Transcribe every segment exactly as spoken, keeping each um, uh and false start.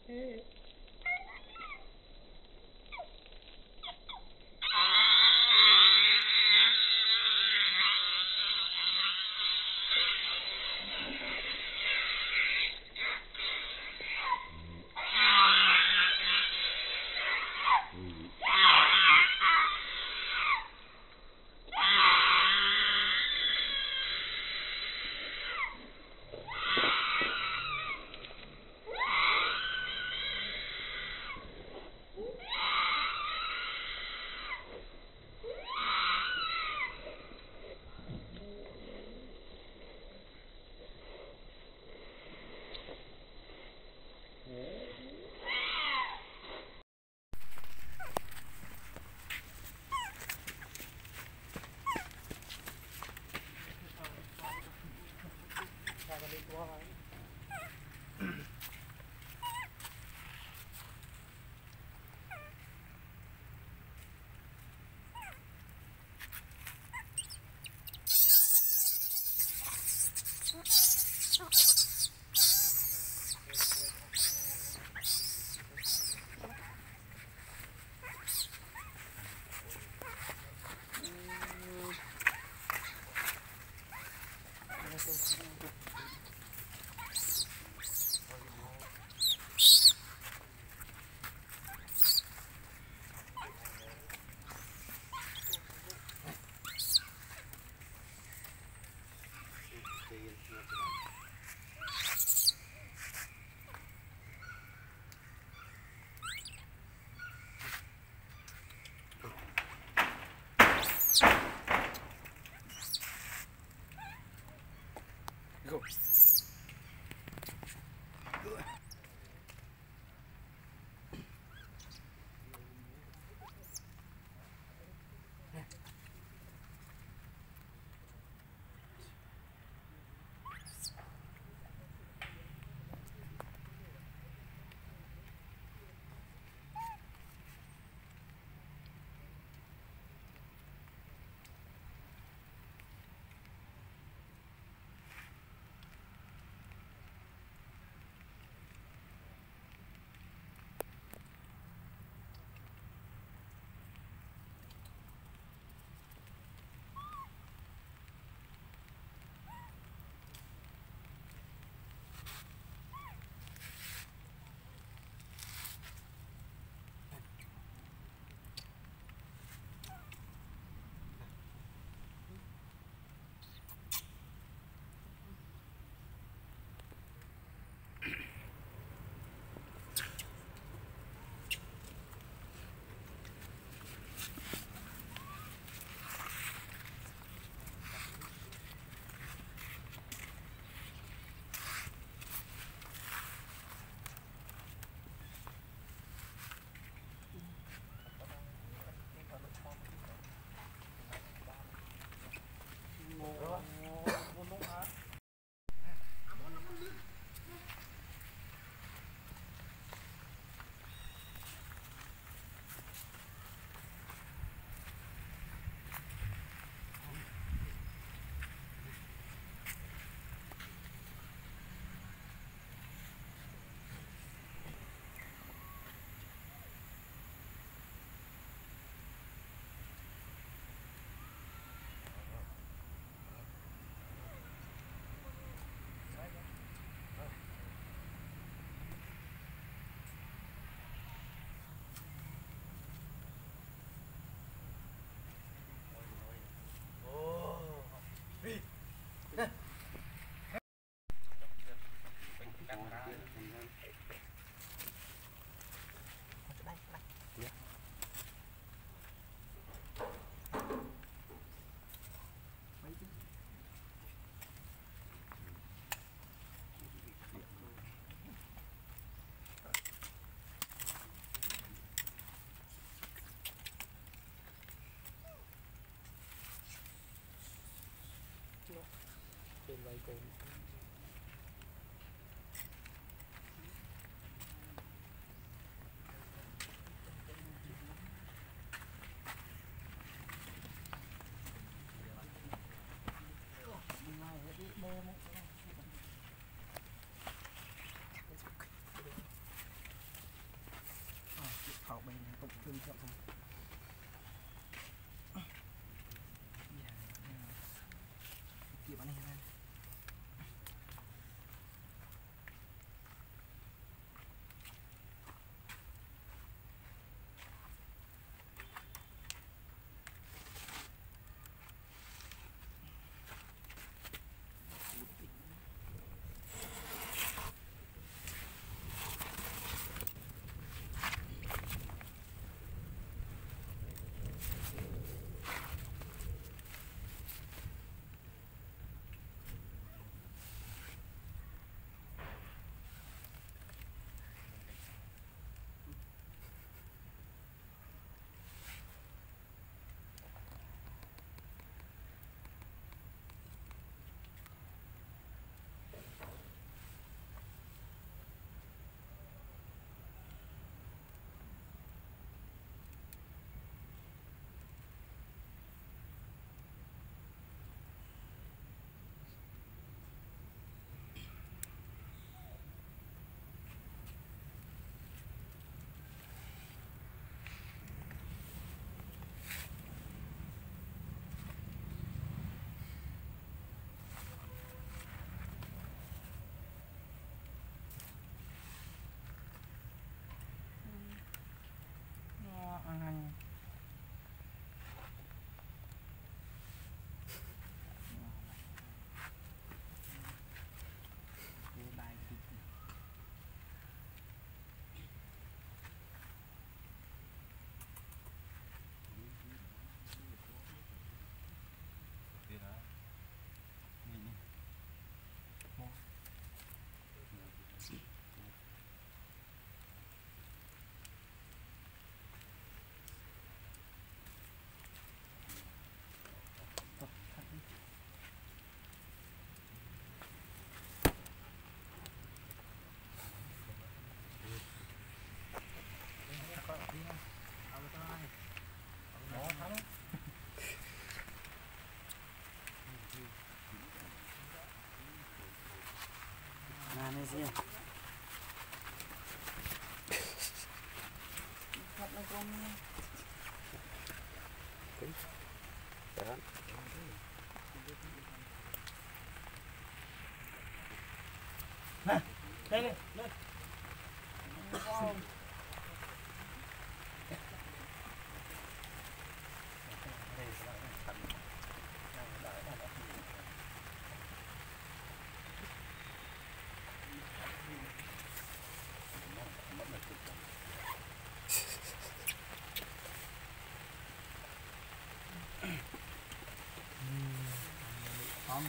Go. Trên vây cồn này gì thật là con nè đây đây đây không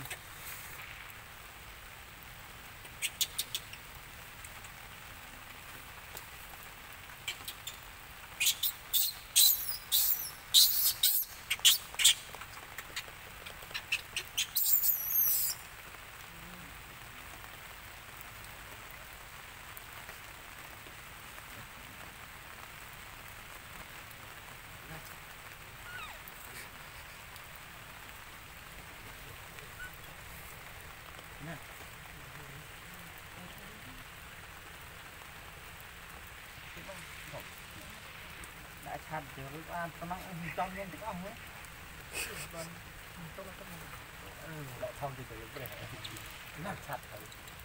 đã chặt thì lúc ăn nó mang trong lên được không ấy lại thông thì cái này nó chặt thôi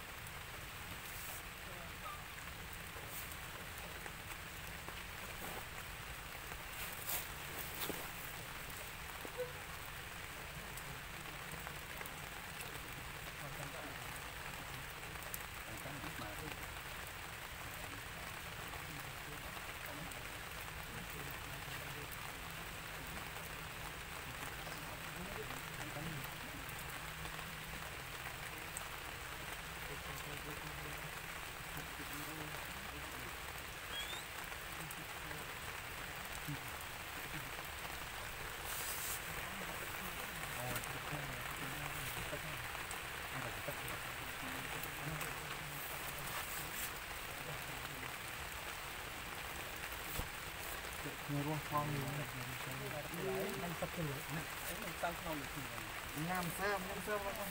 nhiều luôn con nhiều năm sắp tới năm sớm năm sớm không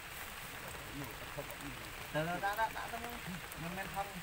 đã đã đã đã đã mình men thân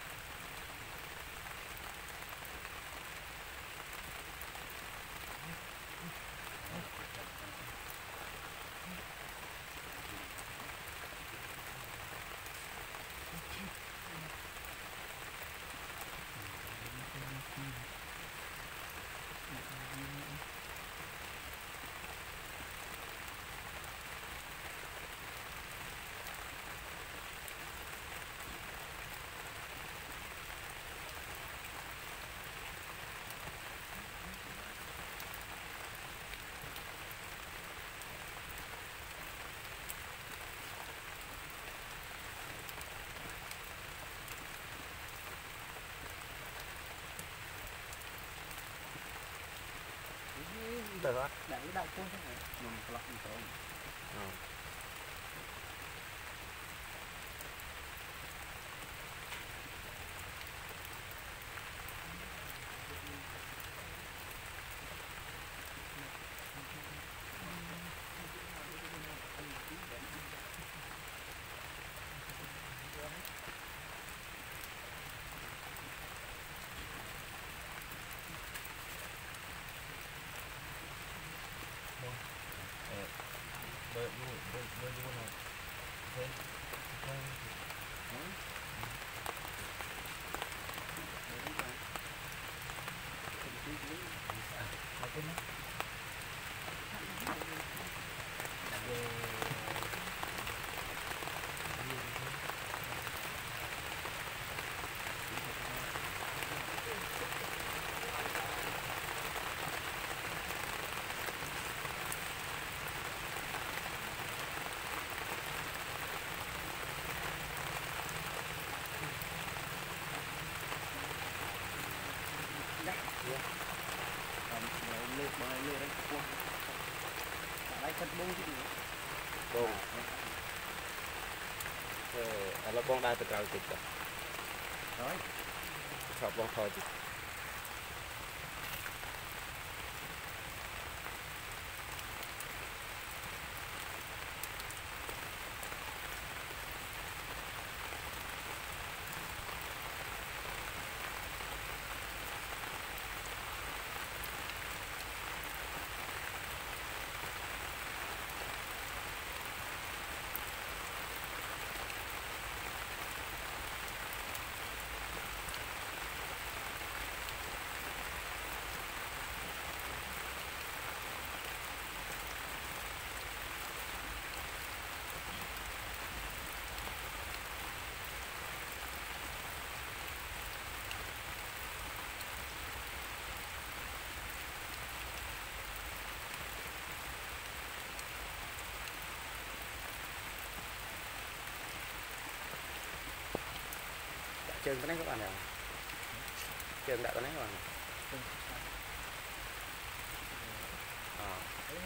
được rồi để đạo quân thế này mình có lọc mình bơi bơi bơi bơi như thế nào thế bông là bông đai từ cầu chụp rồi chọc bông thôi chụp Trường cái này các bạn ạ. Trường đã cái này các bạn ạ. À.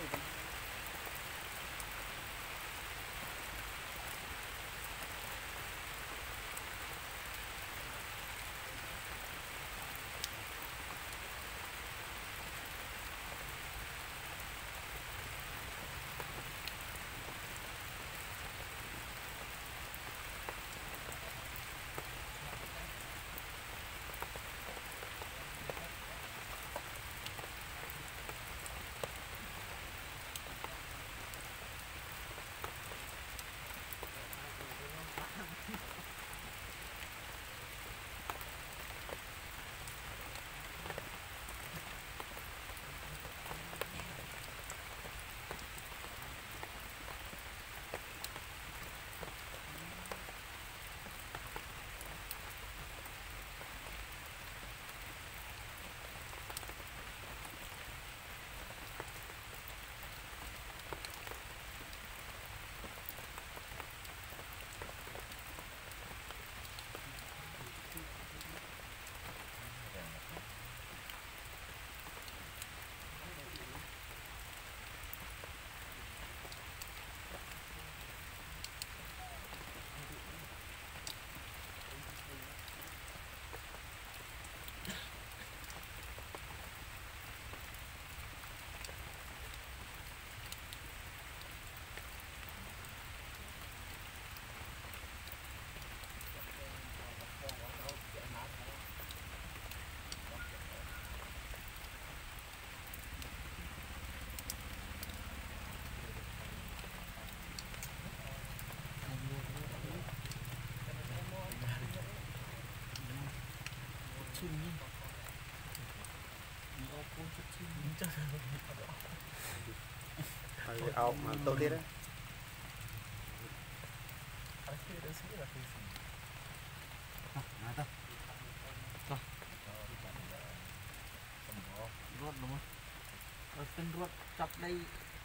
Ao mà tôi thế đấy. Rốt đúng không? Ở tên rốt chọc đây.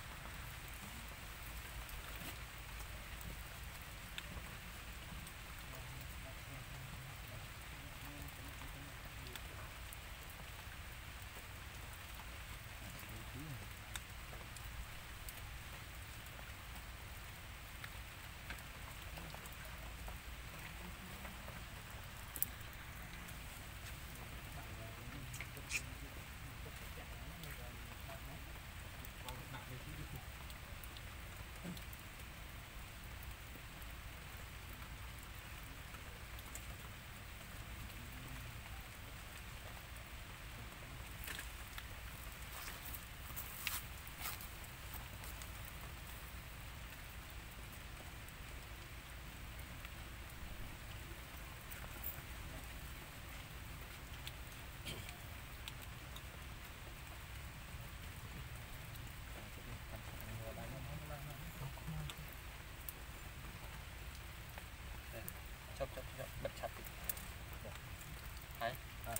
Chọc chọc chọc bật chặt đi. Đấy. À.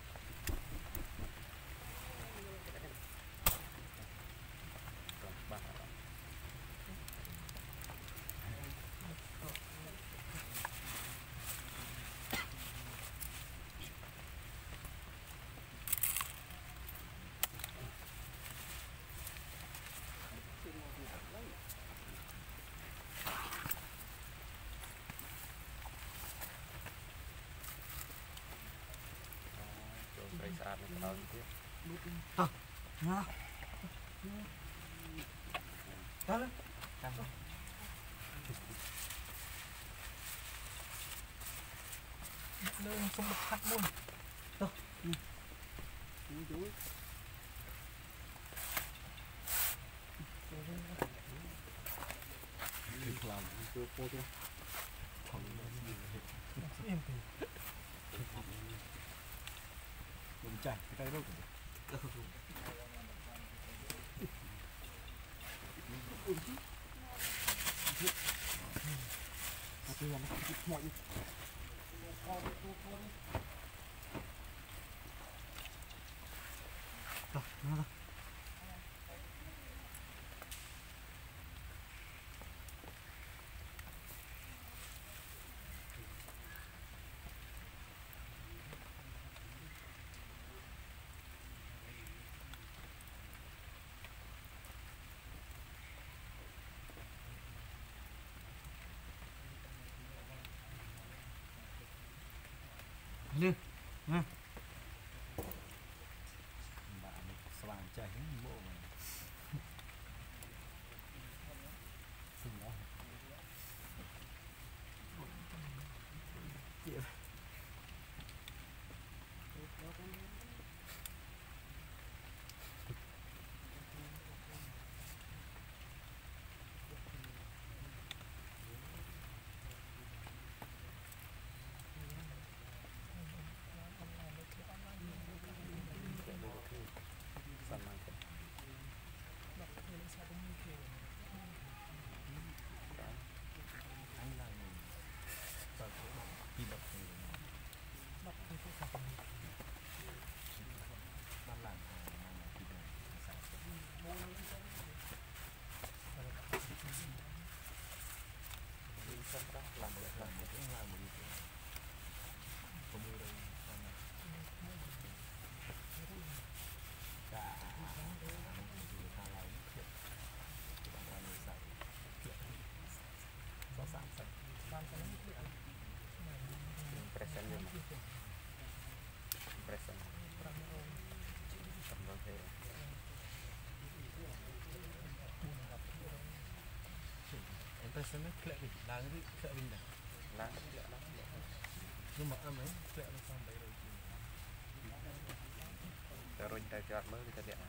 Saat ini tahun itu. Tuh, nyala. Tahu? Tahu. Lên không được thắt luôn. Tuh. Chú chú. Được làm chưa cô chưa? Không em thì mình chảy cái tay đâu cũng được. Mọi rồi, nó Lư. Ừ. Bạn sàng chạy bộ mà. Xin đó. Chị Impression dia mah. Impression. Tambah thế. Impression nó kẹo bình, đang cái kẹo bình này. Lang kẹo lang. Nhưng mà âm ấy kẹo nó xong đấy rồi. Rồi tay chọt mới kita lihat.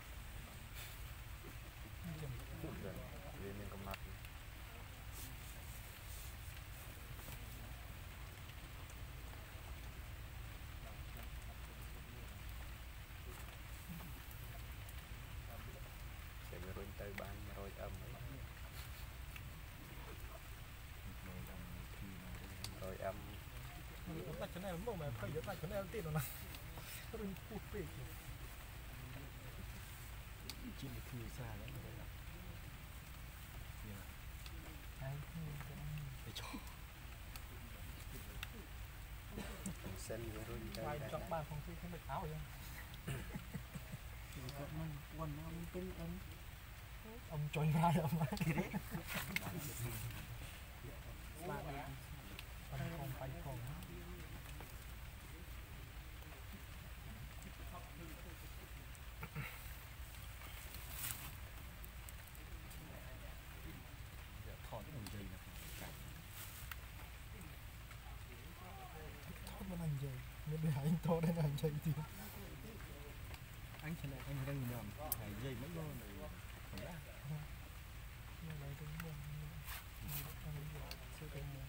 Dia yang kemat. Saya rồi tay ban rồi âm ấy. Rồi âm. Nó tách chỗ này nó mà phải tách chỗ này tiện rồi nè. Nó đừng phụt phịch. Chỉ một khi xa đấy mà đây là. Ai để cho. Sen rồi tay. Quay trong bàn phòng thi không được áo vậy. Mình quần nó mình tin ông Ông trôi ra rồi mà. Bạn không phải không. Thỏ cái đường dây này. Thốt mà anh dây. Nên để anh thốt đây là anh dây thì. Anh thế này anh đang nhầm cái dây mất luôn rồi. Không đã. Này này cũng buồn. Anh sẽ thấy buồn.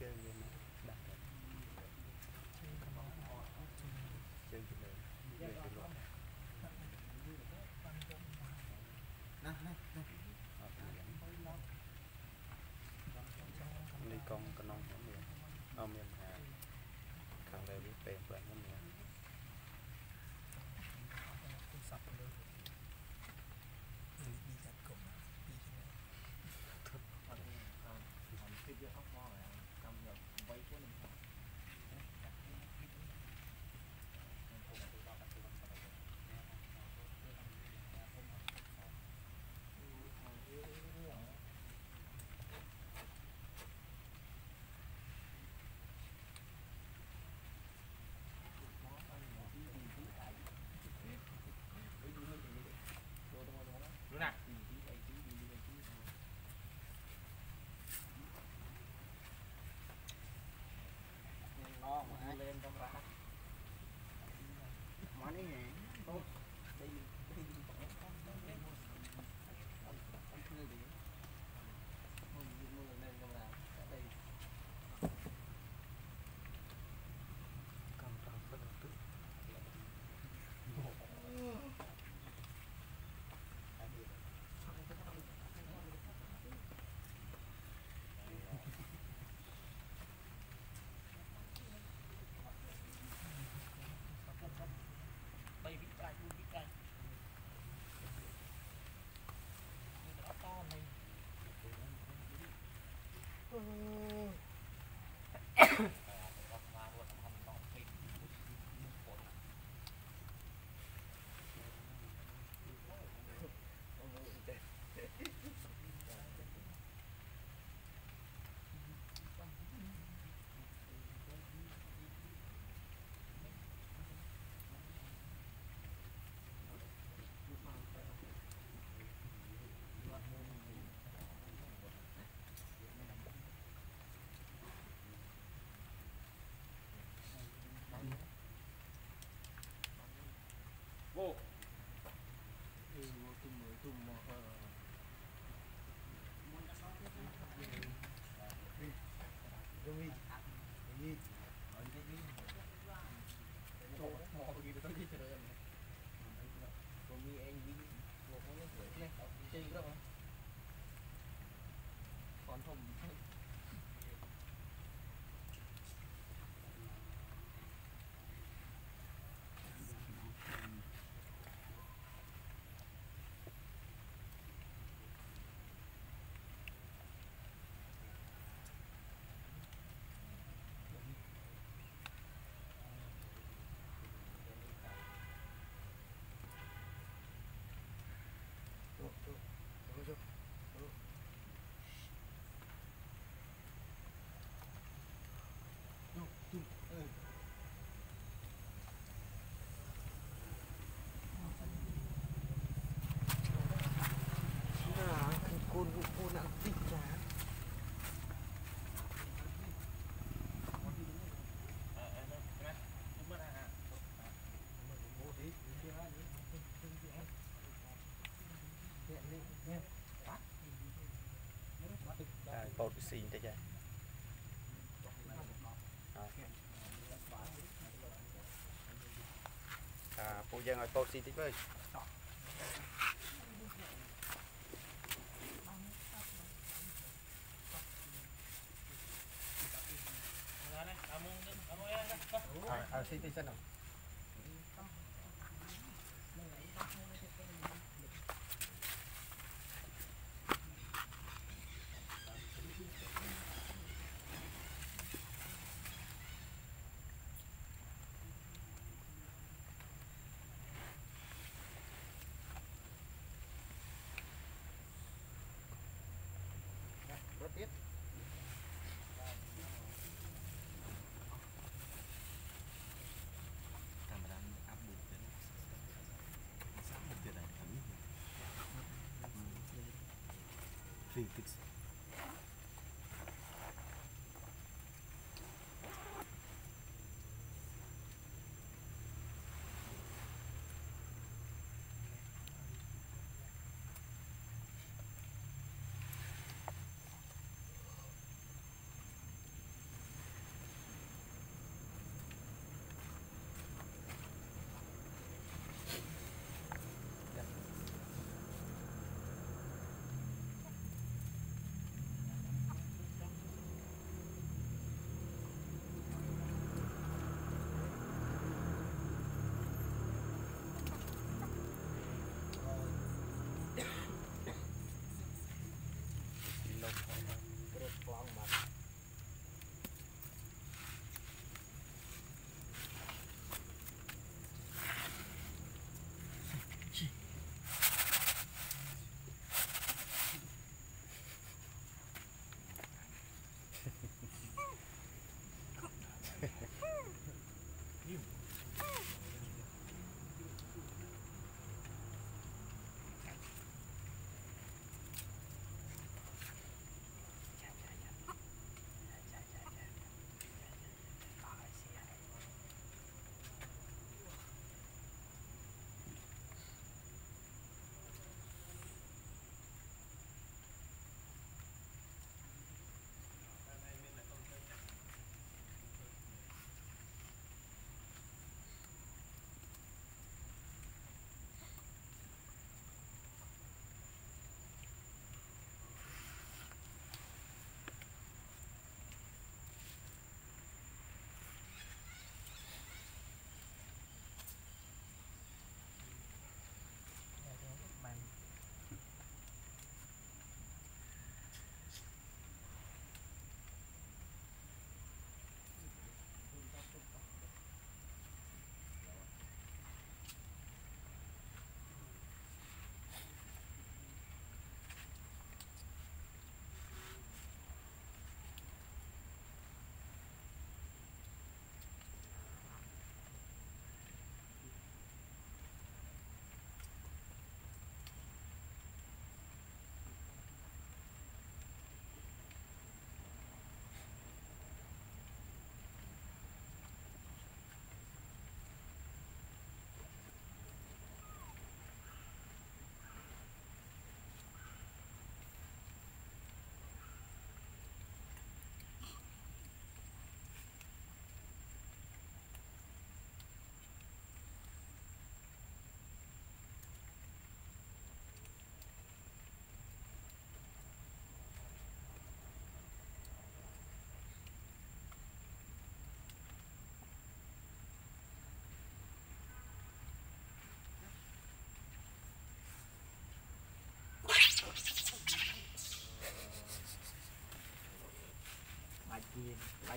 chơi gì mà đặt chơi gì đấy về cái loại đi con con non nó miền ông miền hà thằng đây biết bền bền nó miền lên trong ra món này hả tốt đây đây lên trong ra đây cầm tròn phân tức bay vít cay vít cay nó to này vô ừ vô tung mới tung mà Rồi, gì? chỗ mò gì tôi đi chơi rồi còn mi anh đi một con nước rưỡi này chơi cái đâu còn không Côn côn nặng tịt ra. à bột xì tới chơi à phụ dân ở bột xì tới với À, xí tí nào. Rất tiếc. Fix.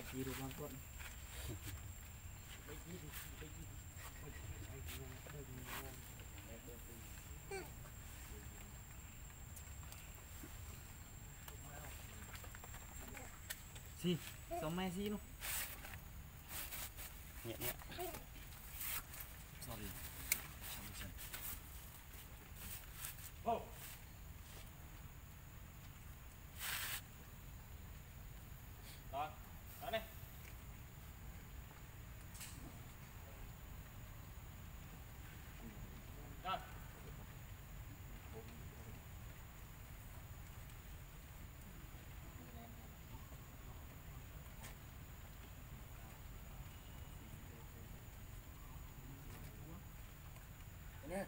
gì được con con si sao mai si luôn nhẹ nhẹ sorry oh rồi đó đây rồi nè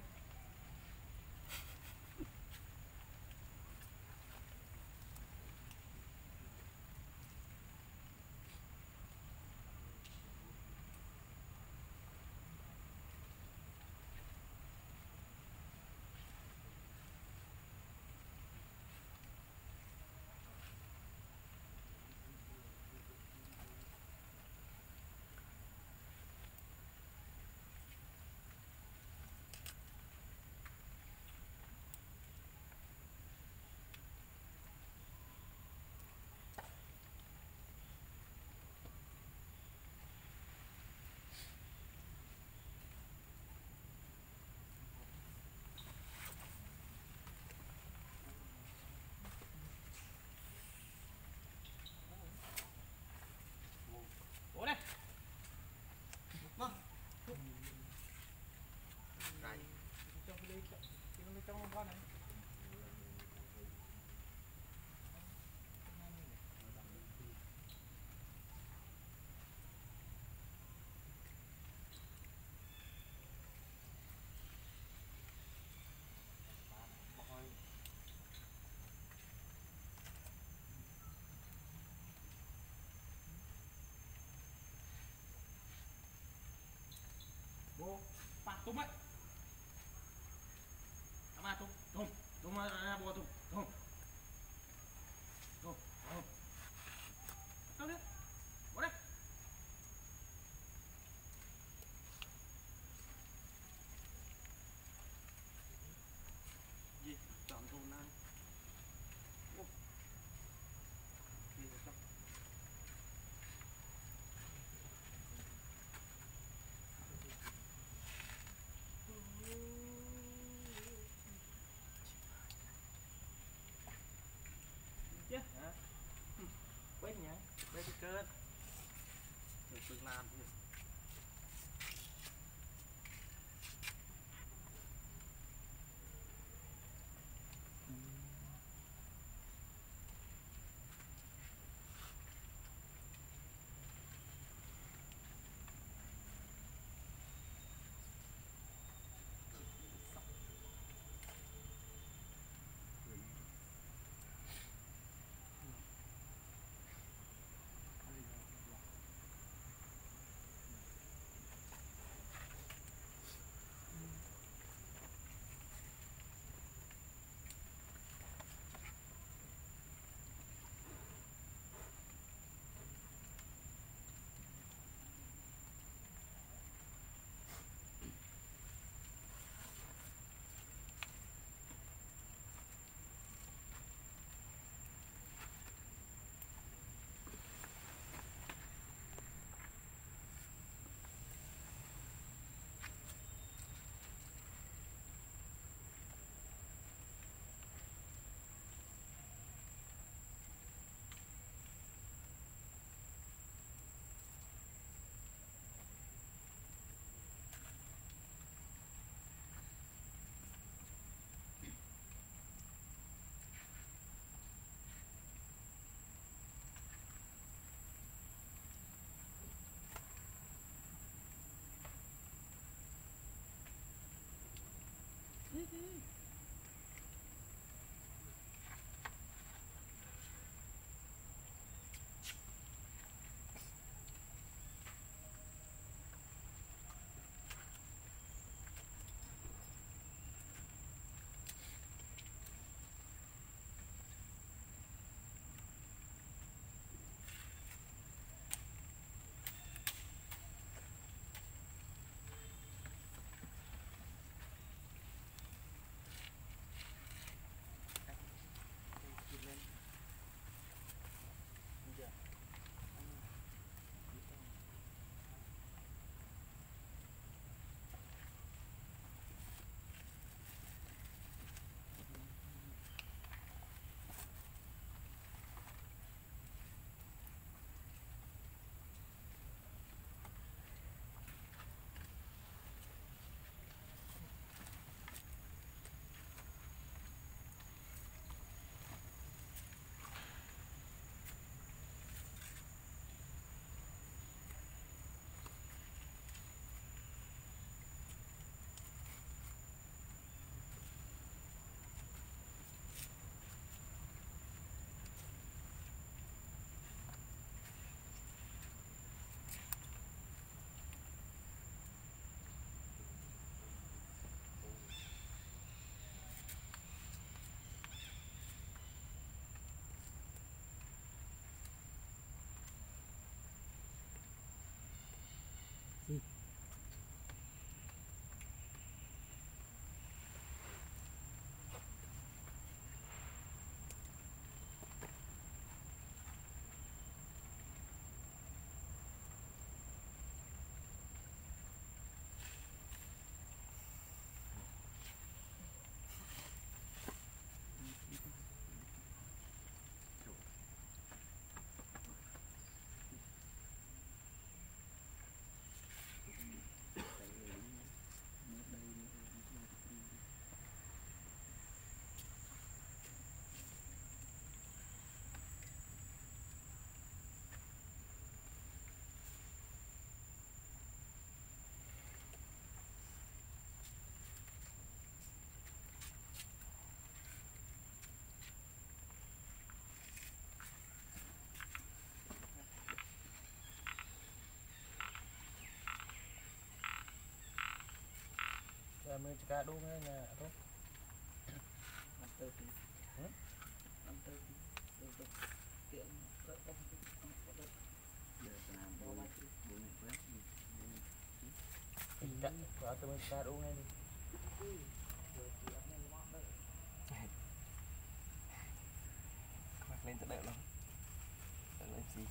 ủa đây vâng này trong cái đi trong cái trong con này bố phạt tung ấy mà tung tung tung mà bố tung tung tung tung tung đi bố đây gì chọn tung này ô gì được không là mình chỉ cả đúng nè tốt năm tư thì năm tư thì được được tiện rất tốt cắt quả từ mình cả đúng này đi mặc lên tự đợi lắm tự lên gì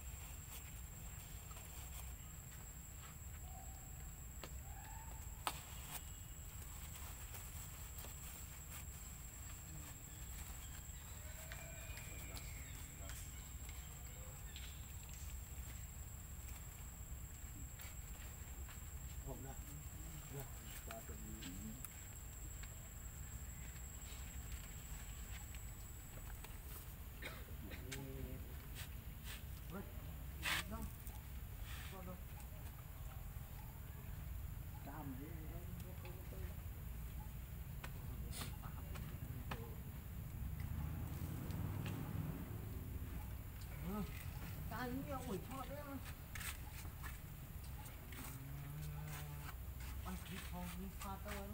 anh nhiều buổi cho đấy mà anh đi không đi pha tơ đó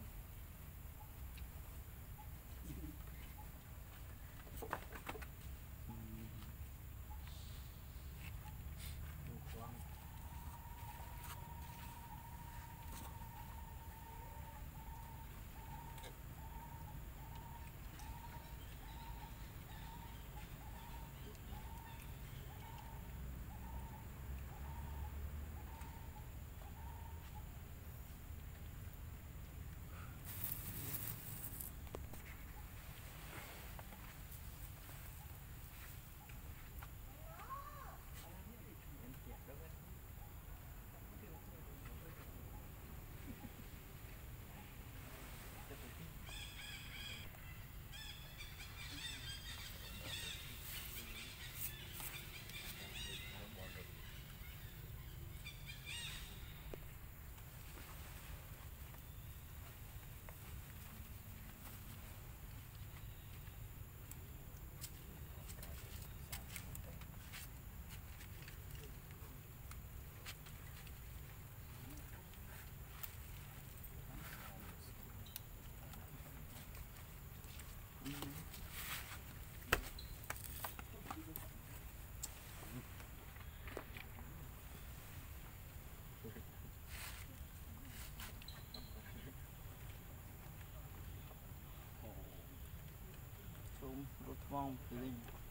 rút vòng lên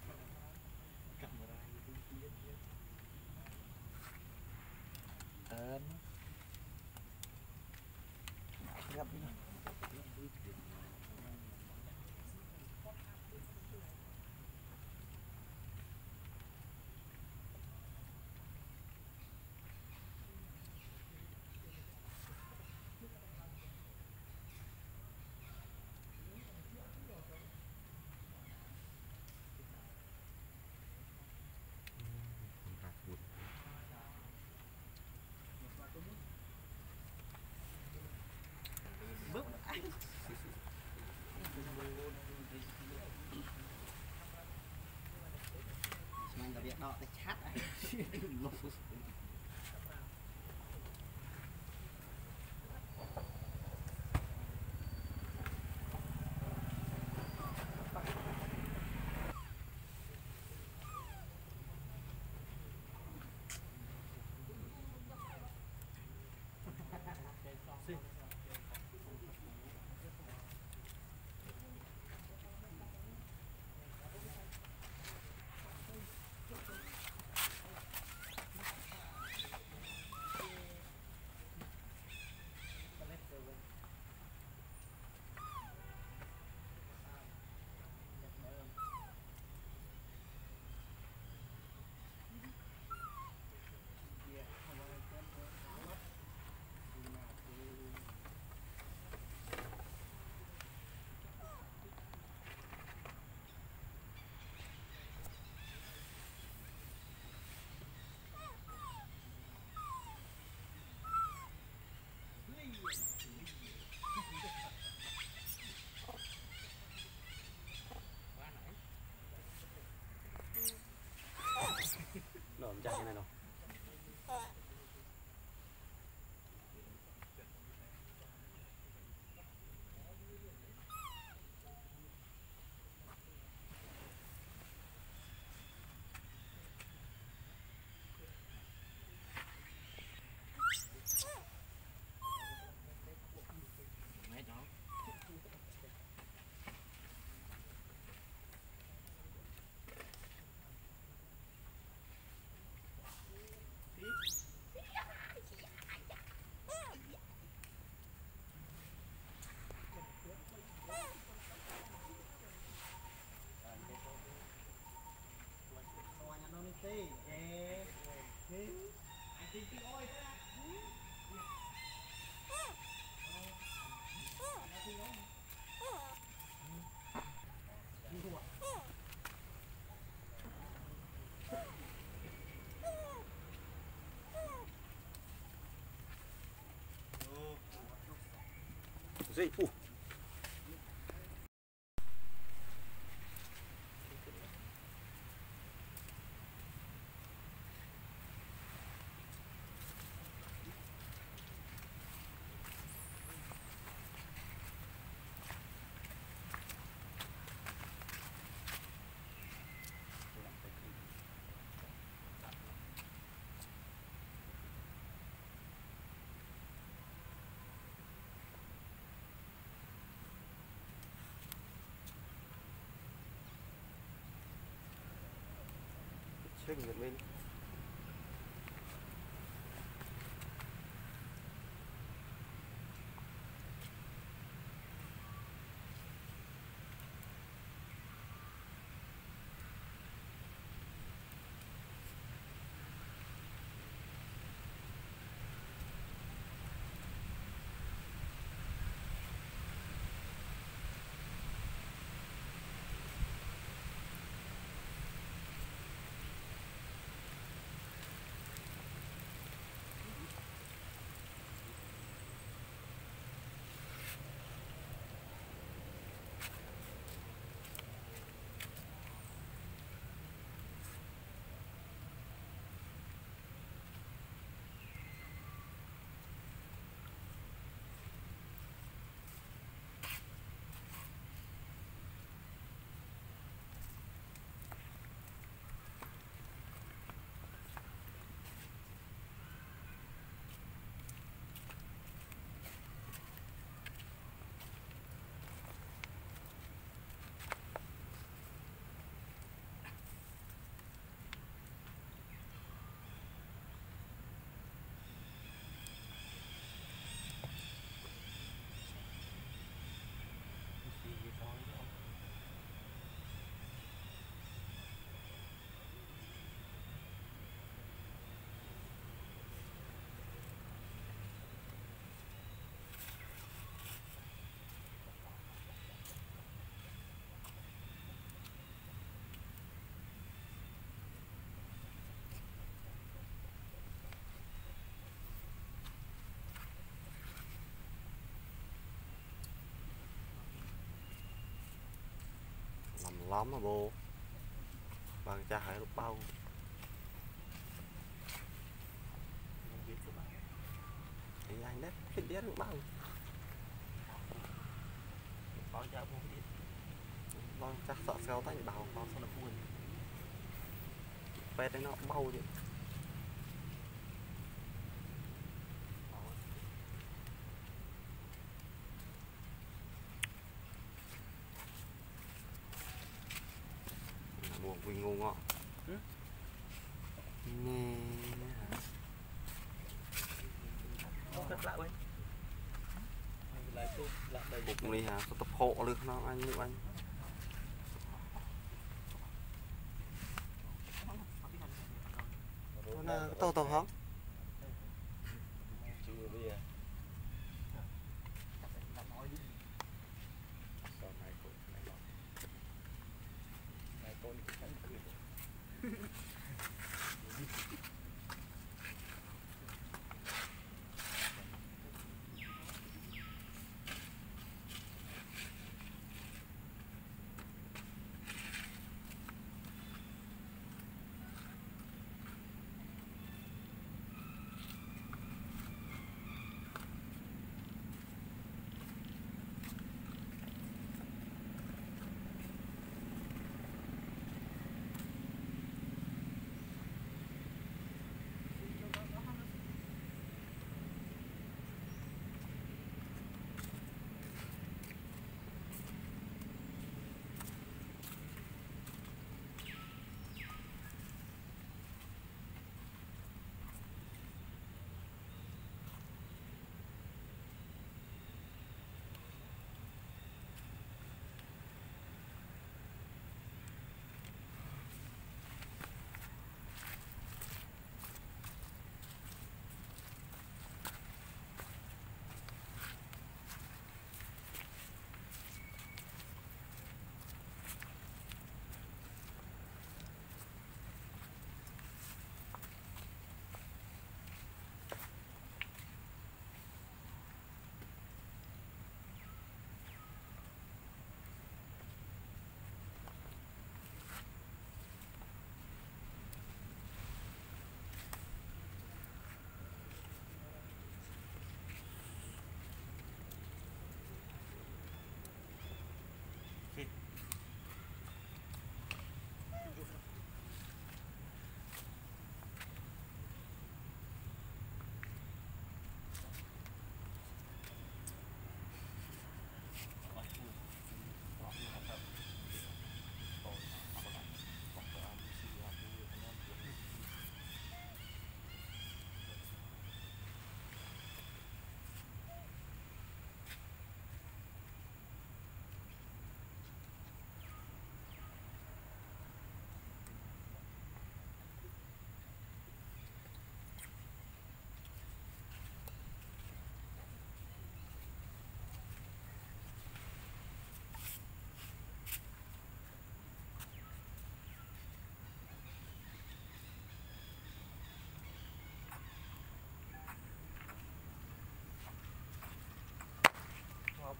ấn gặp đi mình là việc đọ để chat ấy Gì? Ủa. Check it, man. Lắm mà bố bằng cha hãy lúc bao thì anh đấy biết biết lúc bao con cha bố biết con chắc sợ sao tay bảo con sao nó buồn về đấy nó bao chứ buồn vì ngu ngọ nè cất lại ơi lại cô lại đầy cục này hả tập hộ được nó anh như anh nó to to không chưa bây giờ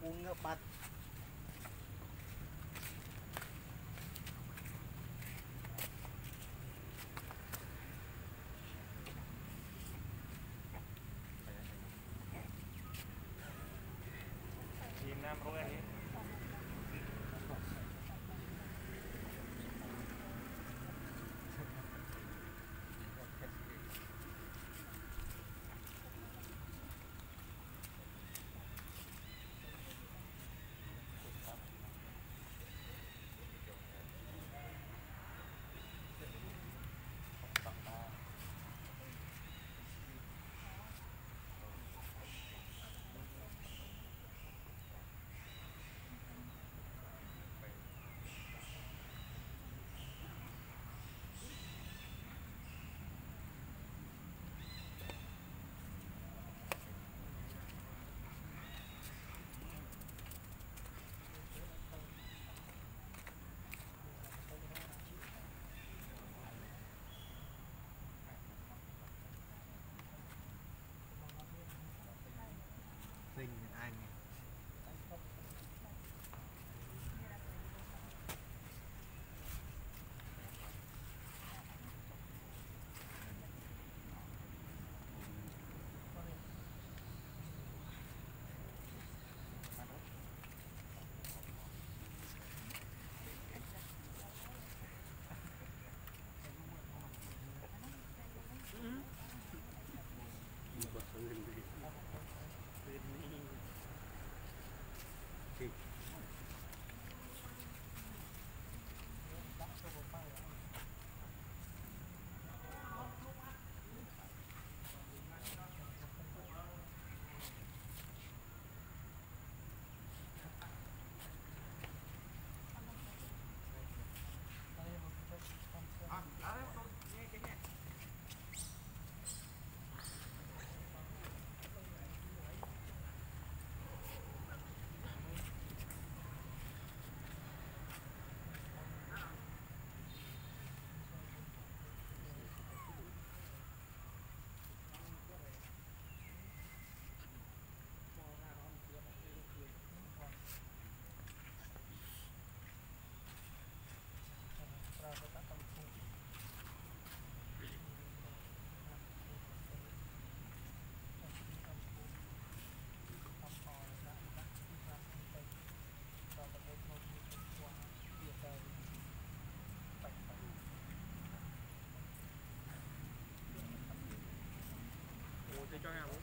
cuốn ngựa bát Việt Nam không ăn Tình anh Tôi cho em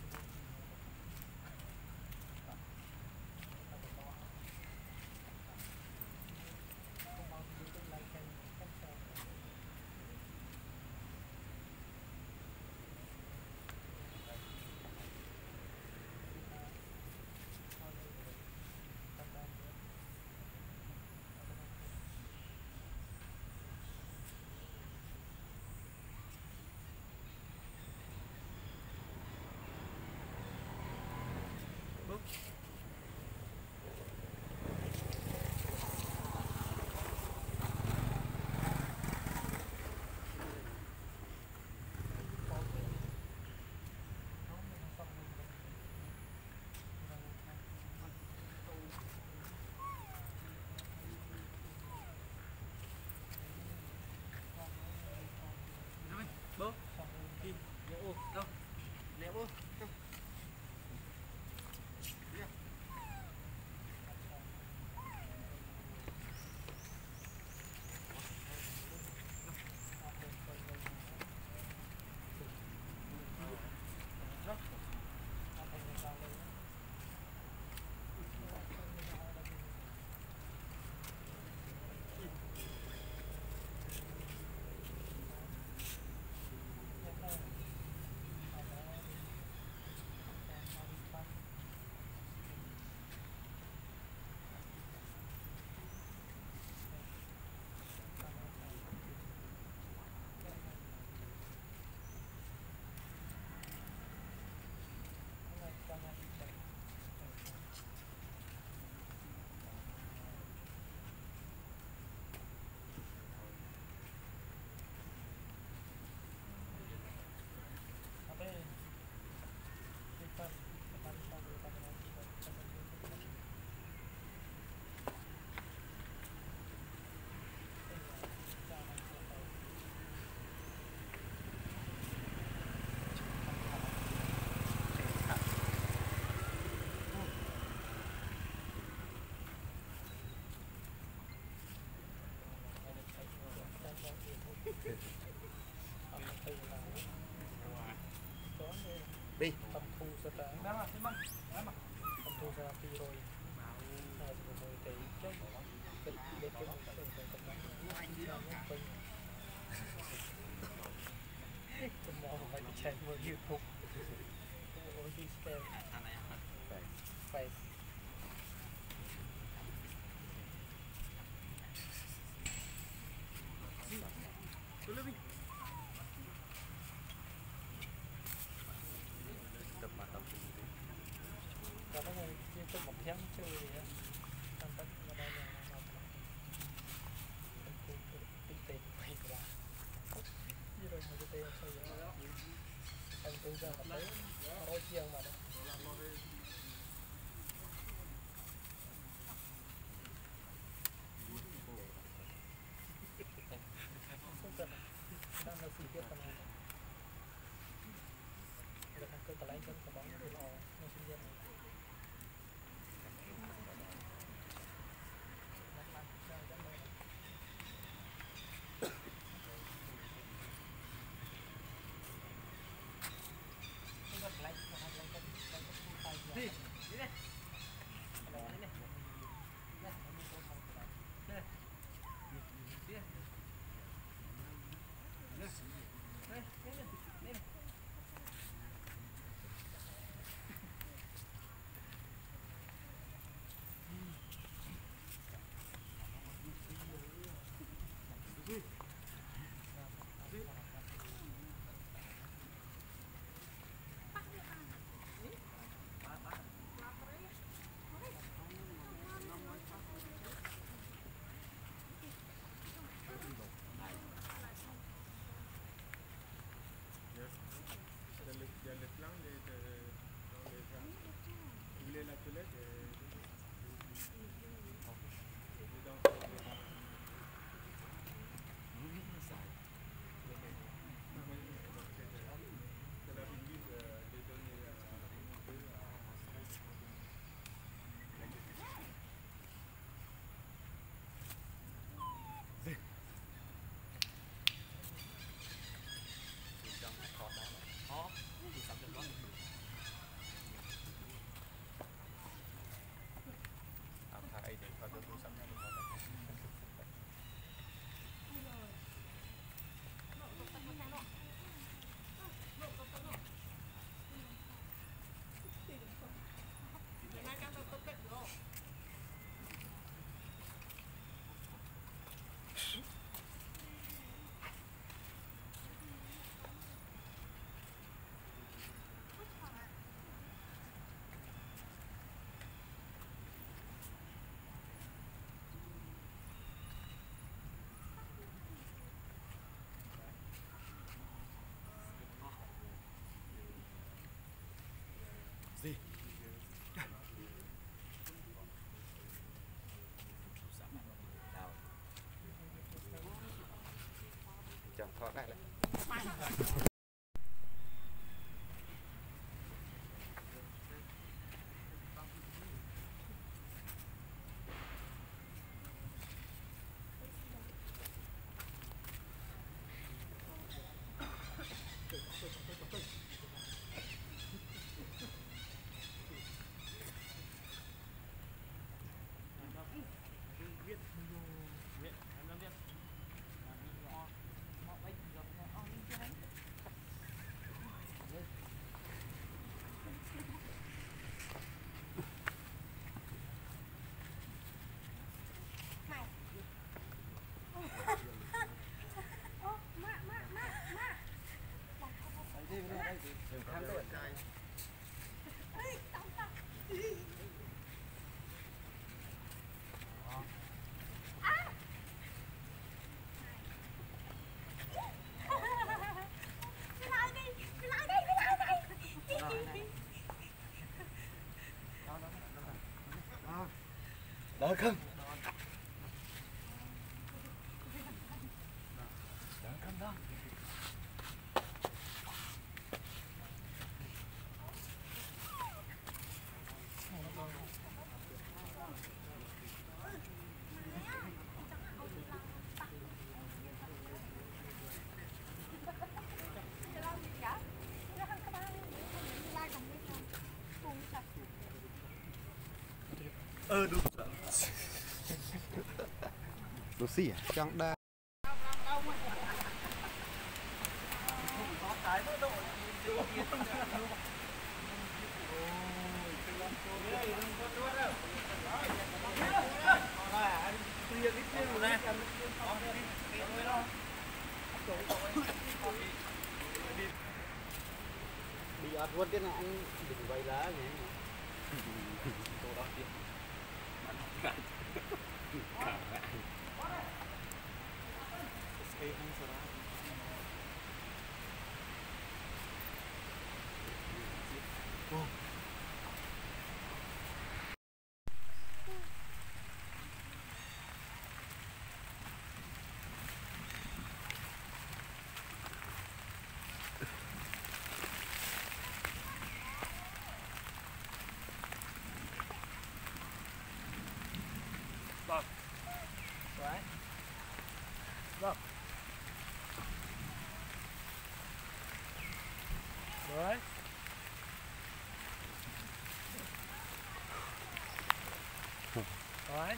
đi tâm thu sẽ ra tâm thu sẽ ra pi rồi hai mươi mười tỷ chứ cái cái cái cái cái cái cái cái mò phải chạy vào YouTube ôi đi xem phải đó là cái cái một tháng chơi á tâm tất là đây là nó tinh tế phải quá như rồi một cái tên sao vậy anh tôi ra là thấy nói chiang mà đang là sự kiện này được cái cái lấy chân của bóng nó nó sinh viên chẳng thoát này lại đỡ không? Đỡ không đó. ơ đúng rồi. Đồ xỉ à? Chẳng đa. Đi ọt luôn cái này anh đừng quay lá nhé. Tô đó kia. Right. Vâng. Rồi. Rồi.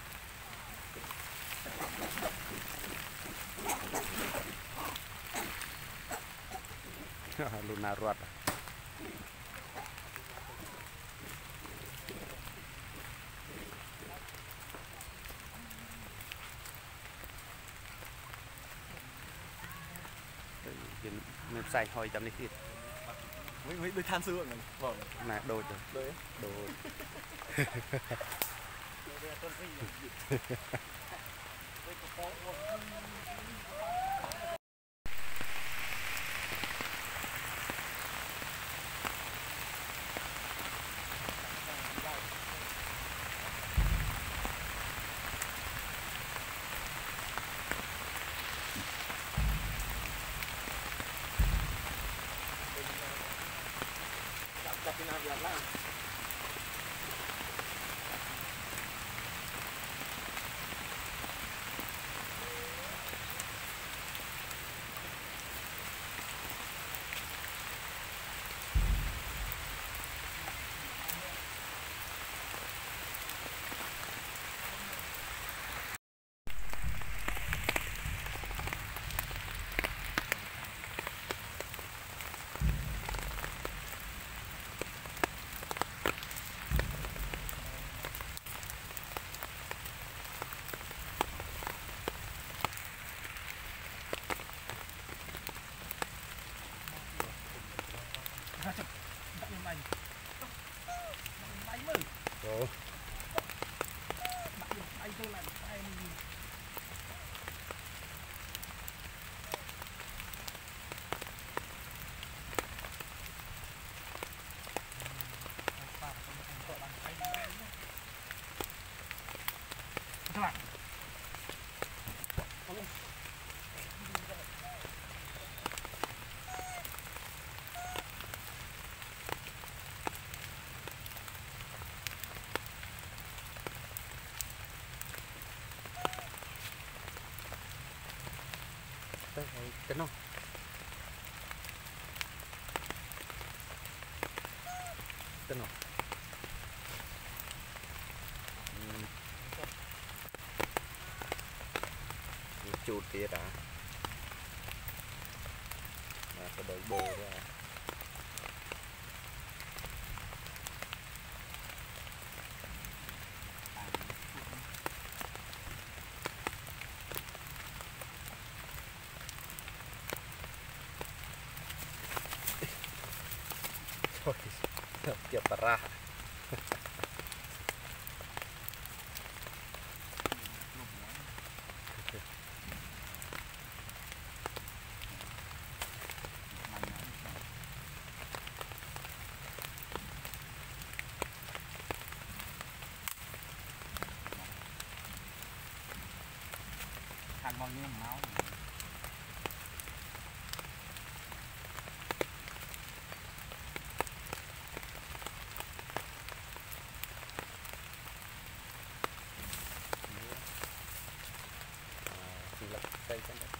Luna ruột. Mình xài hồi chấm đi thịt. Mấy mấy đôi than xưa này. Vâng. Nè đồ rồi. Đôi. Đồ. Tapi nak biar lah. Ồ. Các bạn. Cái nó. Cái nó. Chuột kia đã. Là cái đôi bồ ra. Tiap parah. Thằng bao nhiêu máu. Đây cái này.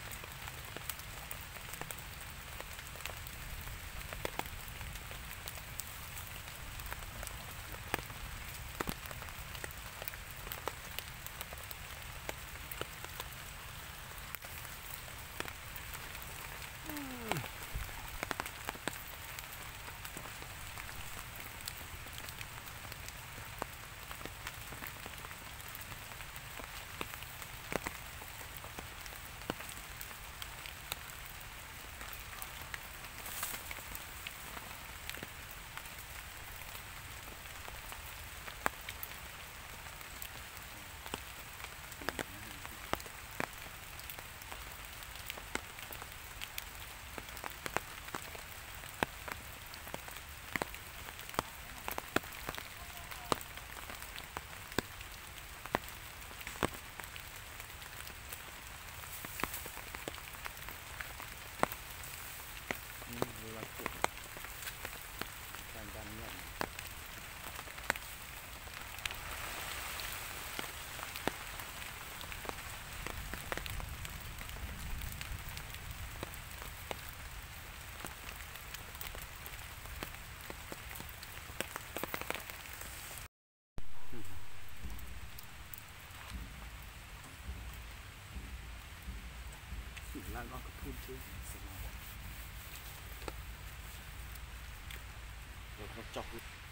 ឡើងអស់កពូនជើង Nó chọc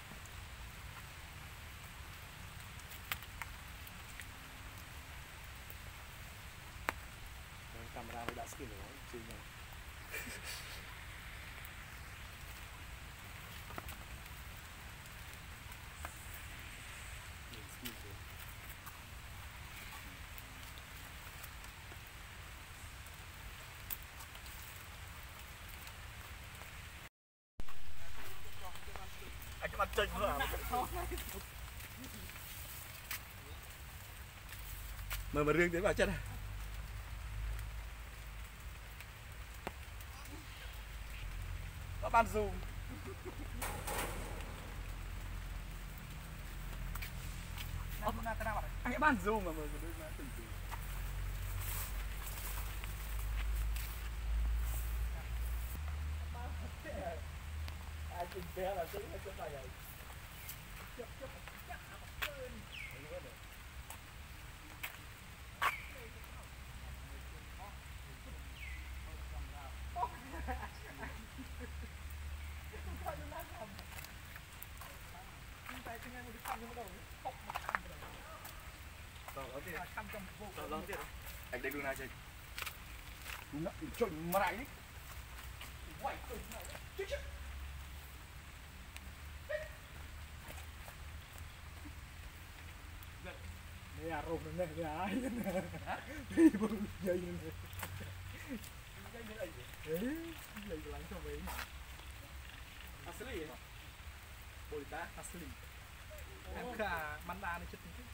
camera mới đã skin rồi chứ nhỉ. Anh cái mặt chân nữa à? Mời mà riêng đến vào chân này. Có ban zoom. Anh cái ban zoom mà mời mà đưa ra từng từ. Ai chỉnh bé là tính hay chỗ này vậy? Chấp chấp chắc học chơi. Anh đây luôn ai chơi? Nó chuẩn mà lại đi. Quay chuẩn này. Chết chết. Đây à rộp này này ai nè. Đi bưng dây này. Dây này là gì? Đấy, dây của anh cho mấy mà. Asli à? Bồi ta asli. Em cả bắn đá này chết chứ.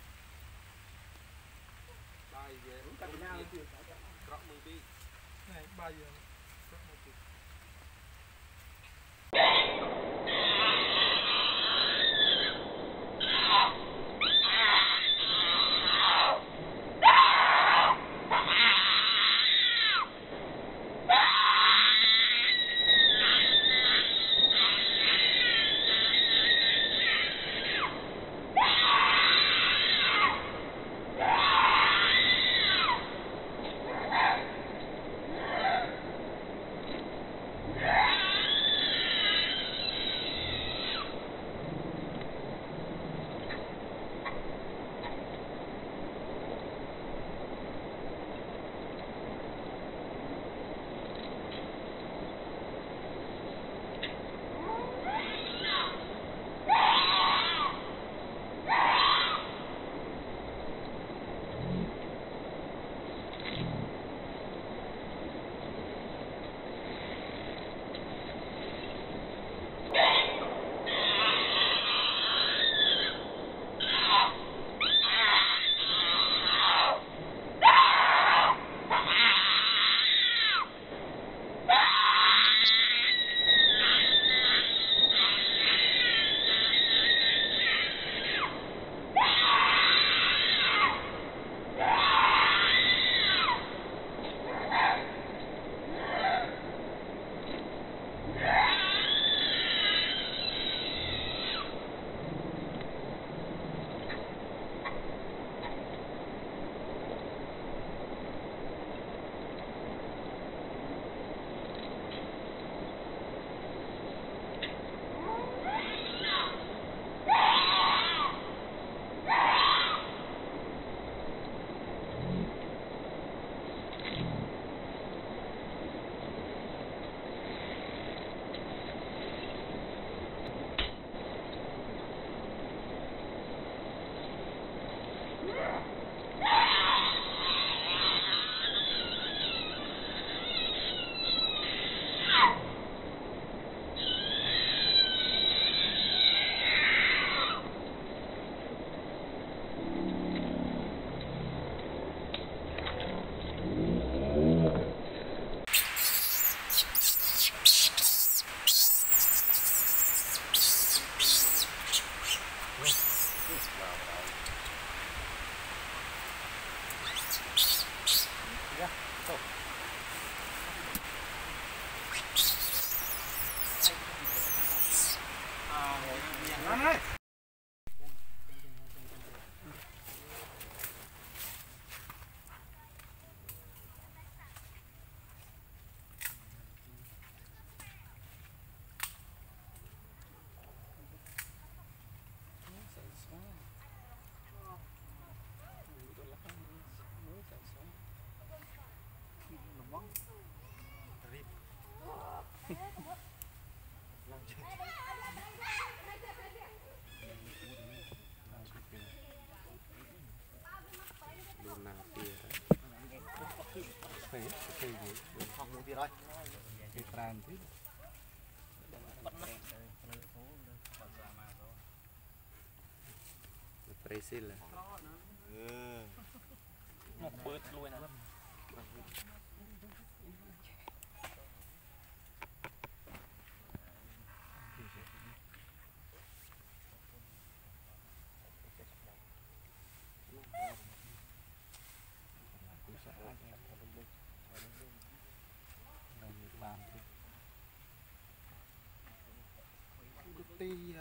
Bài về đúng cách nào thì rõ mười bi. Này bài về rõ mười bi. chơi gì học một tí rồi chơi tràn thế Brazil một bớt luôn á bàn tí à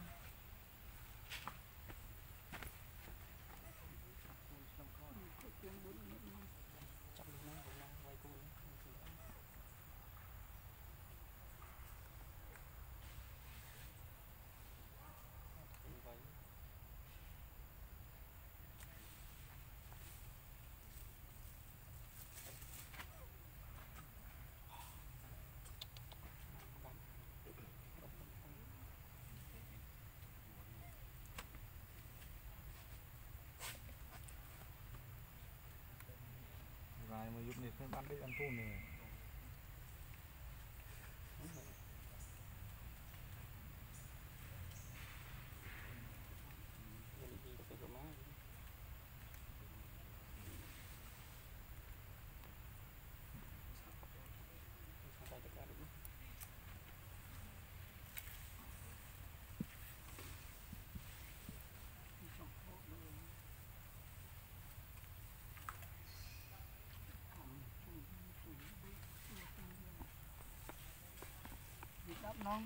vài mà giúp này không bán đấy ăn thua nè non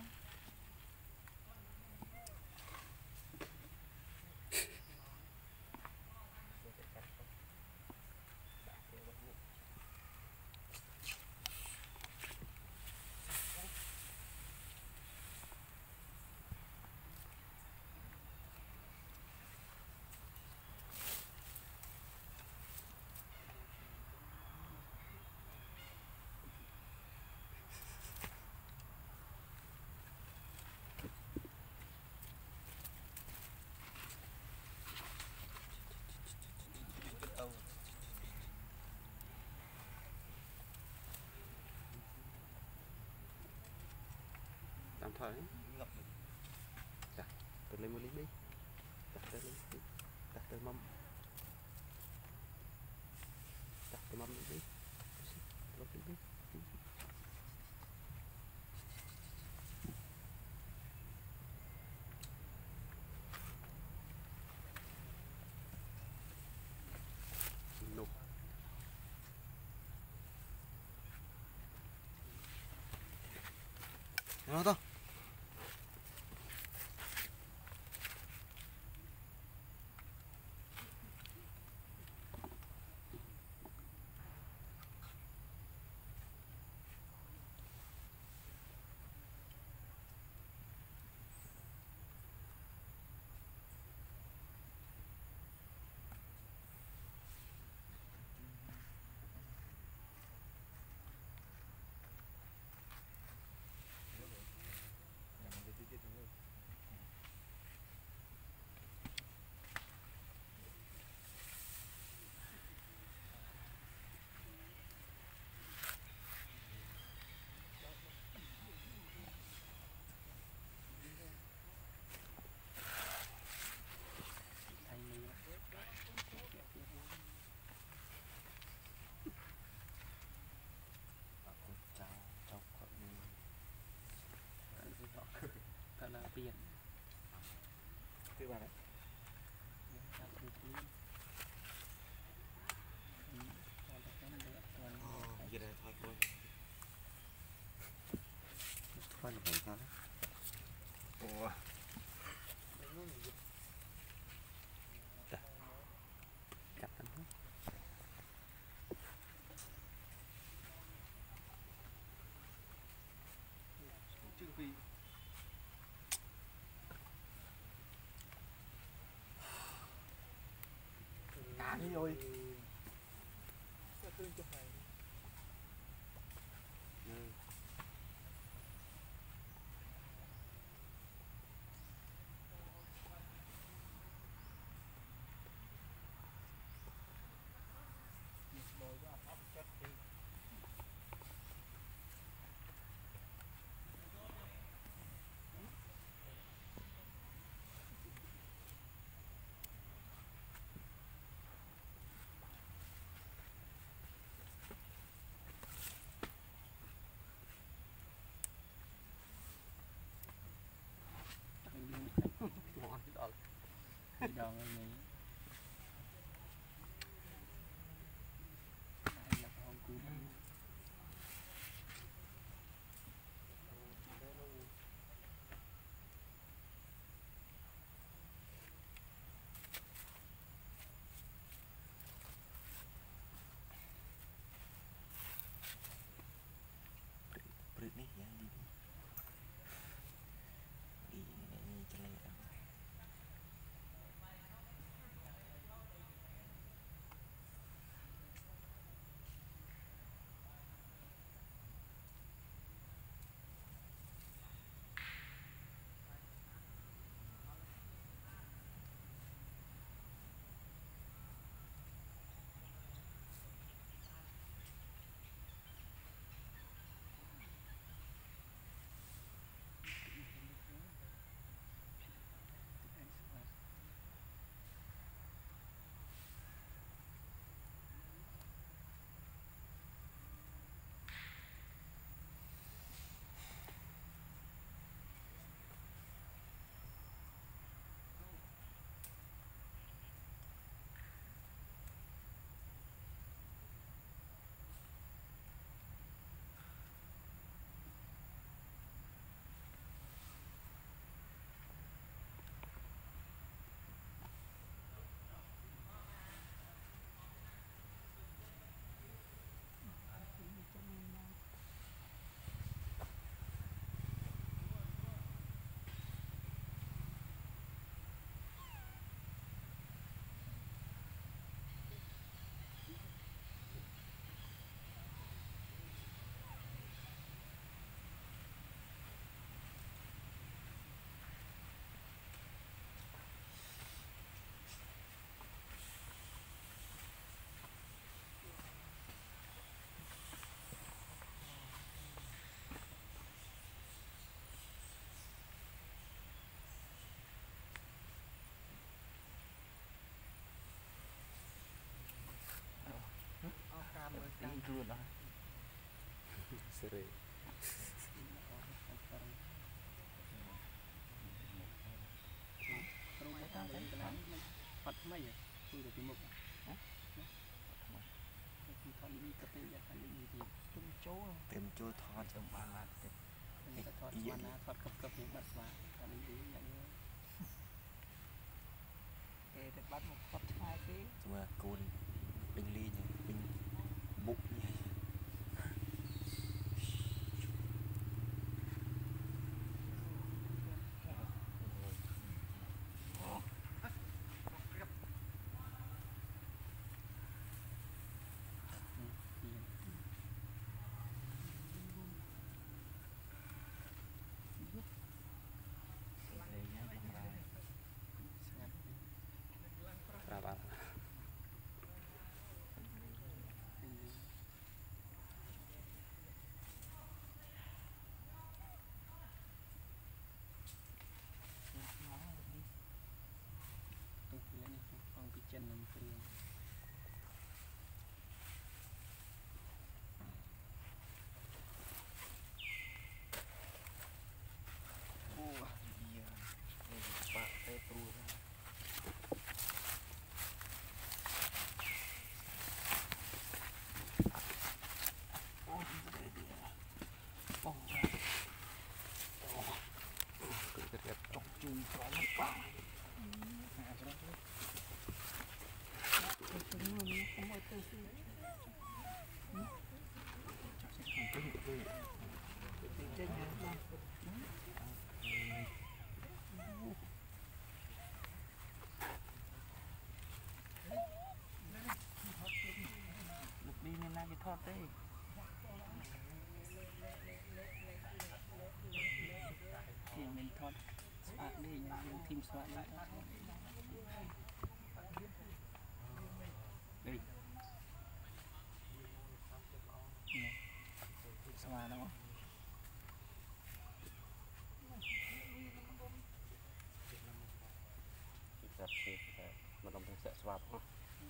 tạm thời dạ tôi lấy một lít đi đặt tới lấy đi đặt tới mâm đặt tới mâm đi lột đi đi nụ nó to tiền cái bàn đấy giờ này thôi thôi thôi là phải sao đấy ủa chặt anh hết chương phi cá đi rồi dòng này này là không cứ bự này yang đi đi này chân này đi luôn đó seri rồi mấy tháng đấy cái này phát mấy vậy tôi được cái mục hả thì thọ đi cà phê vậy phải đi thì tung chỗ tìm chỗ thọ trong ba là người ta thọ xoan á thọ cập cập những bắt xoan thọ đi đi vậy để để bắt một phát hai cái chúng ta côn bình ly nhỉ bình bụng nhỉ berapa tôi lấy này phong cái chân làm tiền ô iya pak saya perlu chung cho nó bằng lực đi nên là cái thọt đấy thì mình thọt xoát đi mình thêm xoát lại đây xoát đó sẹp sẹp mà đồng sẽ swap ha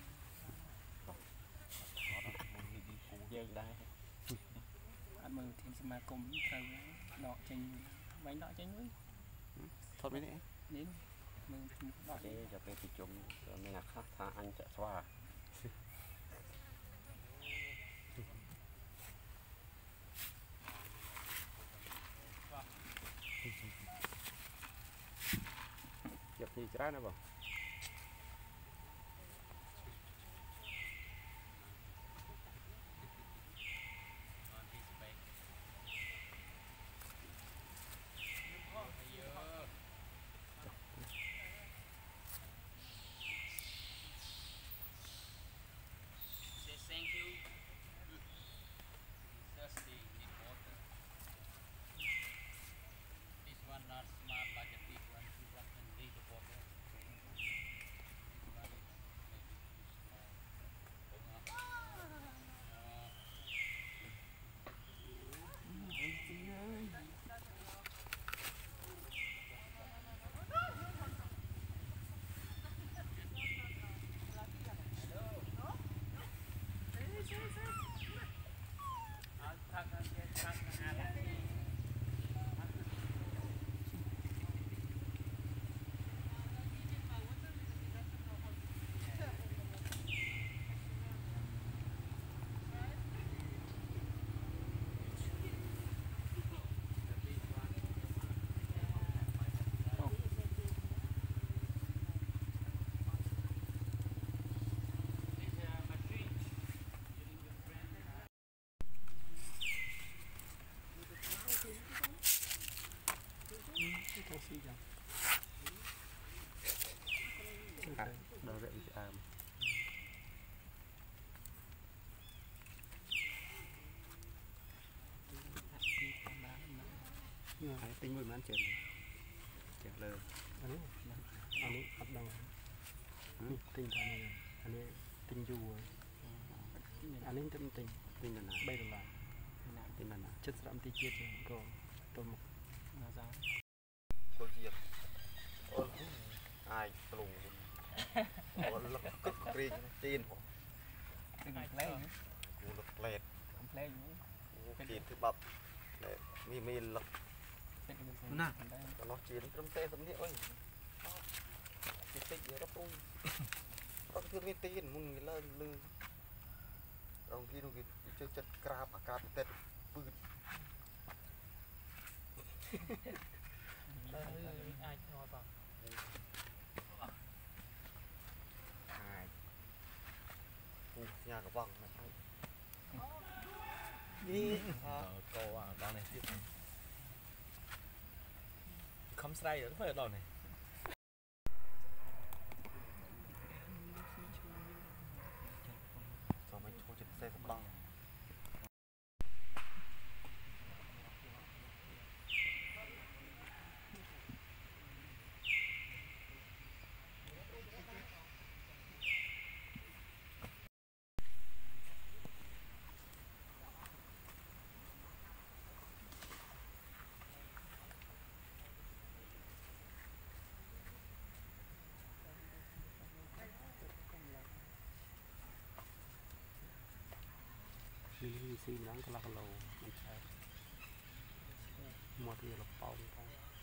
dây đây anh mừng thêm xem mà cùng thằng nọ trên mấy nọ trên núi thôi mấy nè đến Thế cho cái thì chúng mình là khác tha anh sẽ xóa chụp gì ra nữa không đâu vậy à ai tính mười mán chèn chèn lơ anh ấy anh ấy bắt đầu tinh thần này anh ấy tinh du anh ấy tinh tinh tính là nào bây giờ là tính là nào chất giảm tí chết rồi tôi một cô chiết ai lùng ôi lắc cực riêng tin của Đừng lấy nữa. cô lắc lẹt Không lấy nữa. cô chiết thứ bập để mi mi lắc Nè. nó chiến trong xe tấm địa ơi cái tích gì đó tôi có thương cái tin mùng cái lơ lư ông kia nó cái chơi chất crab à crab tết bự ai nói vào hai nhà cái vòng này đi Cô à, đòn này tiếp. Không sai nữa, phải đòn này. cho mình cho trên xe tấm băng mình xin lắng cái lạc lầu mình sẽ một điều là bao nhiêu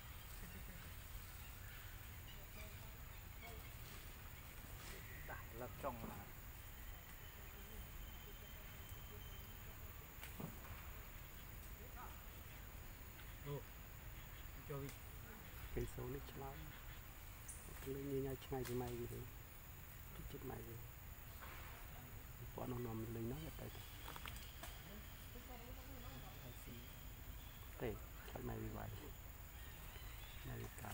lật trong là cho đi cái số này chả lên như nhau ngày thì mày gì thế chết mày gì bọn nó nằm lên nó là tại tệ chắc mày bị vậy mày bị cạp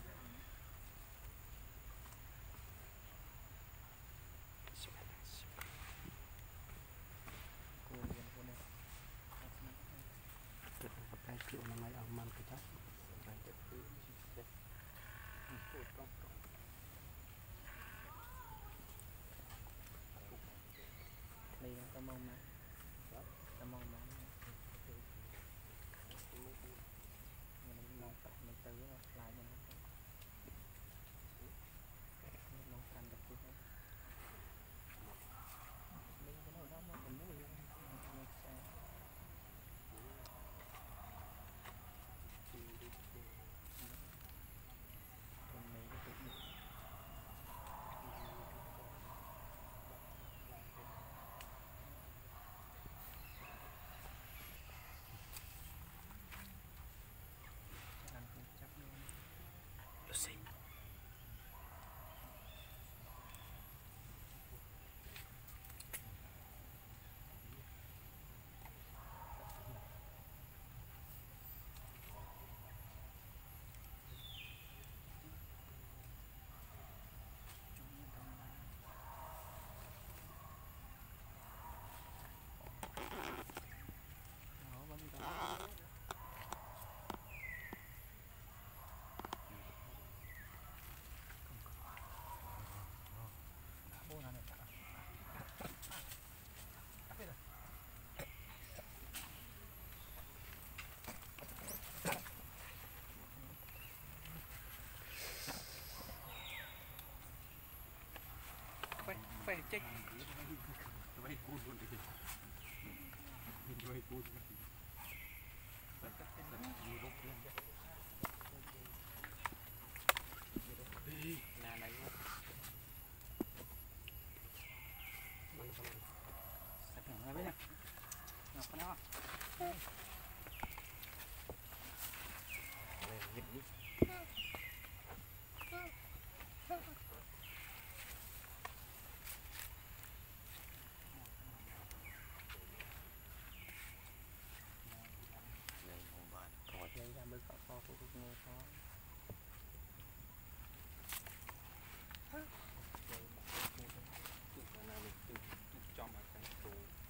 cái kiểu là mày ở màn cái chắc Đây là tao mong mà. Tao mong mà. Mình mong phải mình tới rồi, lại cho nó. Mình mong thành được chút thôi. Mình cái nào đó nó còn mũi luôn. Mình sẽ còn mấy cái chút nữa. phải chết Vậy cút luôn đi. Vậy cút. là này sạch rồi biết nè ngọc cái đó đây ra mới có có của người có trong ở cái tủ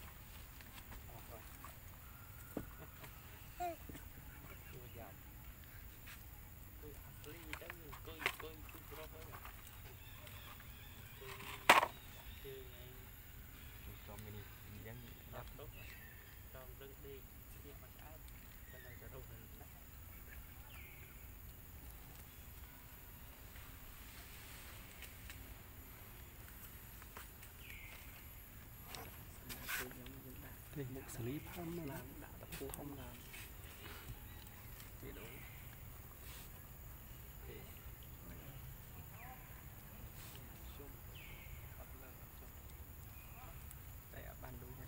chưa dòng tôi ly tới tôi tôi tôi đó mới chơi cho mình đang đập tốt cho đừng đi nhẹ mặt áo cho này cho đâu mình thì một xử lý phong là đã tập trung không làm chỉ đủ thì xung bắt lên xung đây ở ban đuôi nhé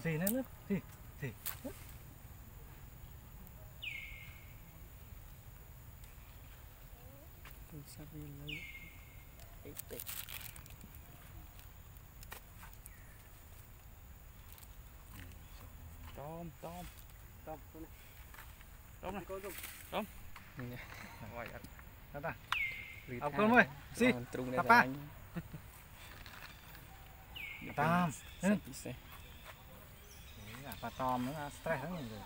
xì nữa xì xì sắp đi lấy ít tệ tôm tôm tôm tôm này tôm tôm gọi đó ta học con ơi xì papa tam pha tôm nữa stress hết rồi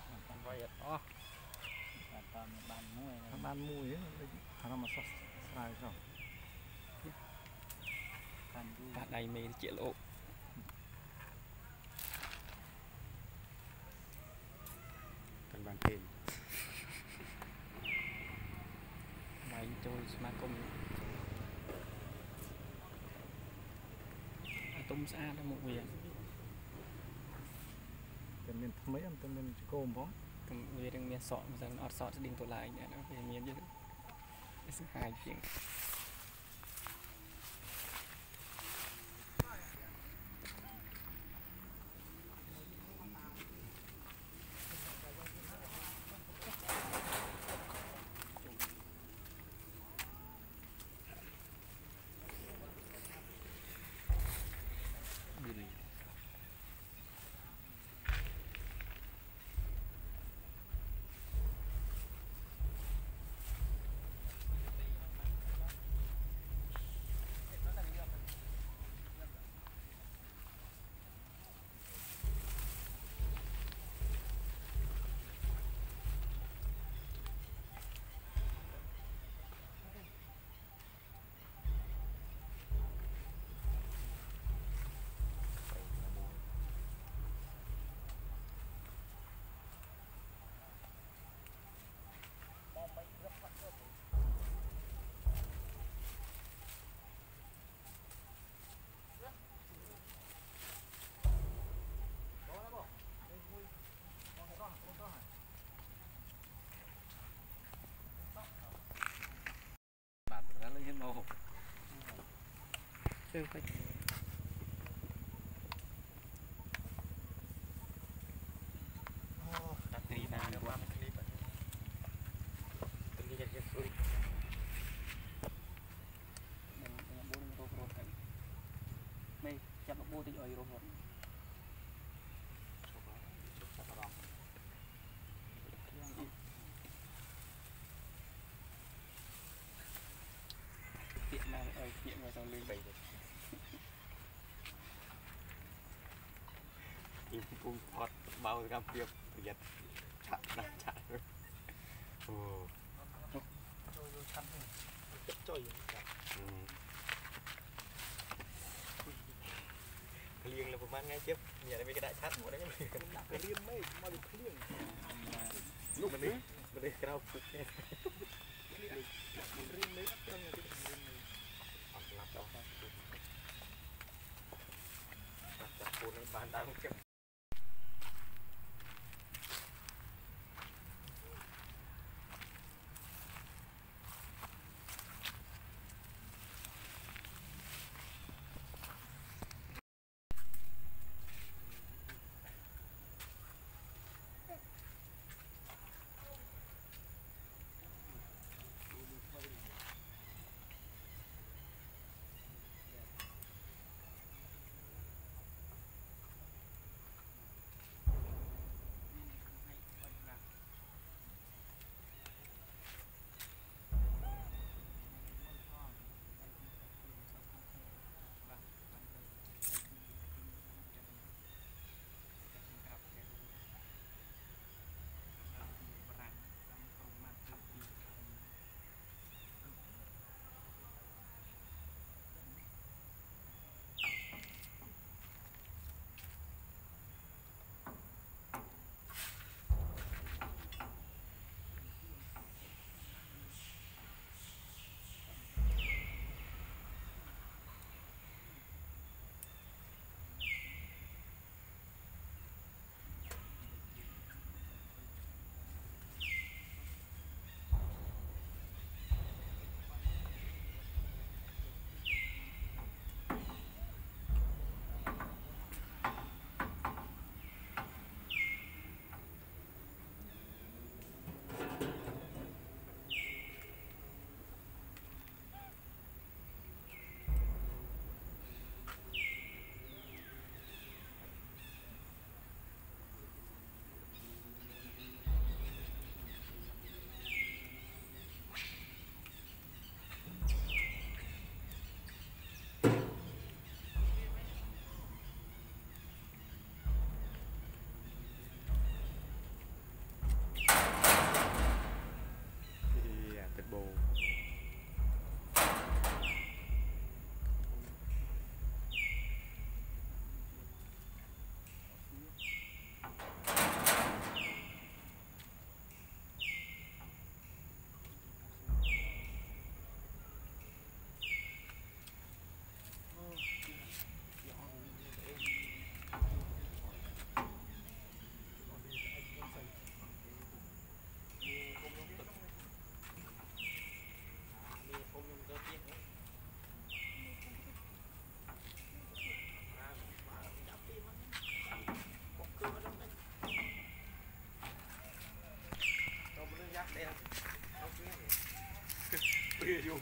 ban mùi ấy nó mà sốt sai rồi bạn này mê triệu lộ cần bàn tiền máy trôi mà công tôm xa là một việc tên miền mấy anh tên miền cồm bó về đang miền sọt rằng ọt sọt sẽ đình tổ lại nhỉ nó về miền chứ sự hài chuyện chơi phải đặt đi nào nó qua clip ạ tự nhiên cái suy bốn tô pro thành đây chặt nó bôi thì rồi rồi tiện nào ở tiện vào trong lưng vậy im pung phật bao gam tiệp giật chặt đặt chặt ồ Trôi rồi chăn rồi chất trôi liêng là một mang ngay tiếp nhà này mấy cái đại chát một đấy cái liêng mấy mà được liêng lúc mình đi mình đi cái đâu phục nha liêng mấy trong nhà cái liêng này lắp đâu lắp phun nó bàn đang chậm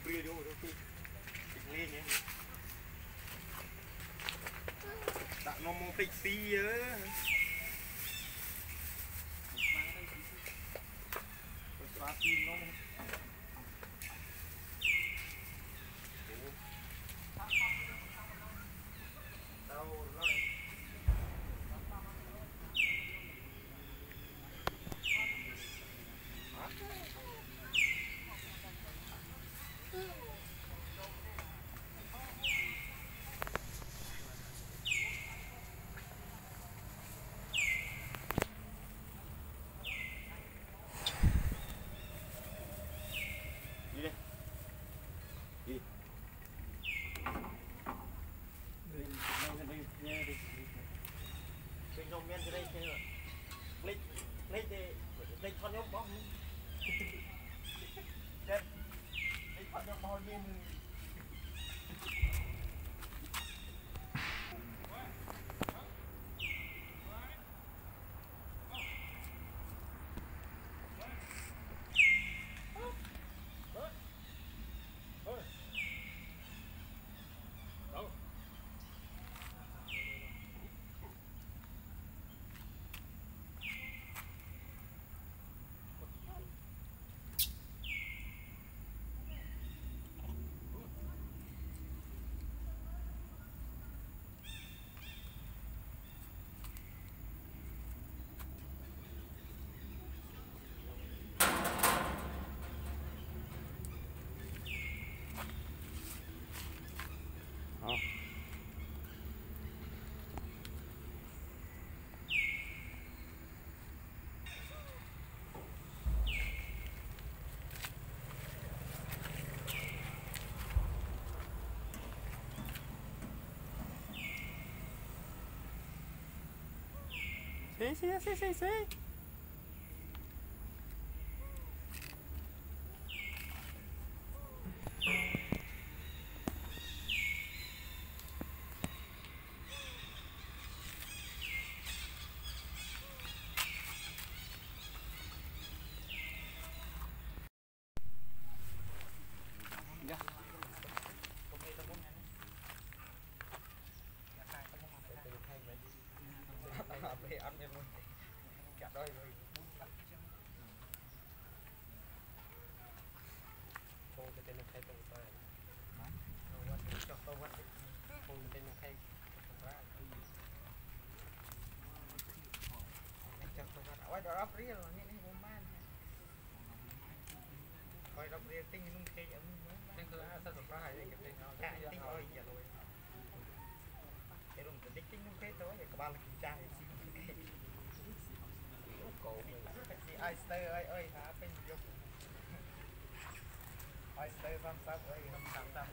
bia vô đâu khi lên nhé đặt nó mong tịch tí á xóa tim nó đâu rồi men cái đây thế rồi lấy lấy để lấy con nhóc bóng chết lấy con nhóc bóng như Sí, sí, sí, sí, sí. Đọc riêng là những cái hôm ban coi đọc riêng tinh nung cây ở tinh tôi đã sao được ra hay cái tinh nó cái tinh ơi giờ rồi cái đồng tiền tinh nung cây tối thì các bạn là kiểm tra thì cổ mình ai stay ơi ơi hả bên dục ai stay năm sáu ơi năm sáu năm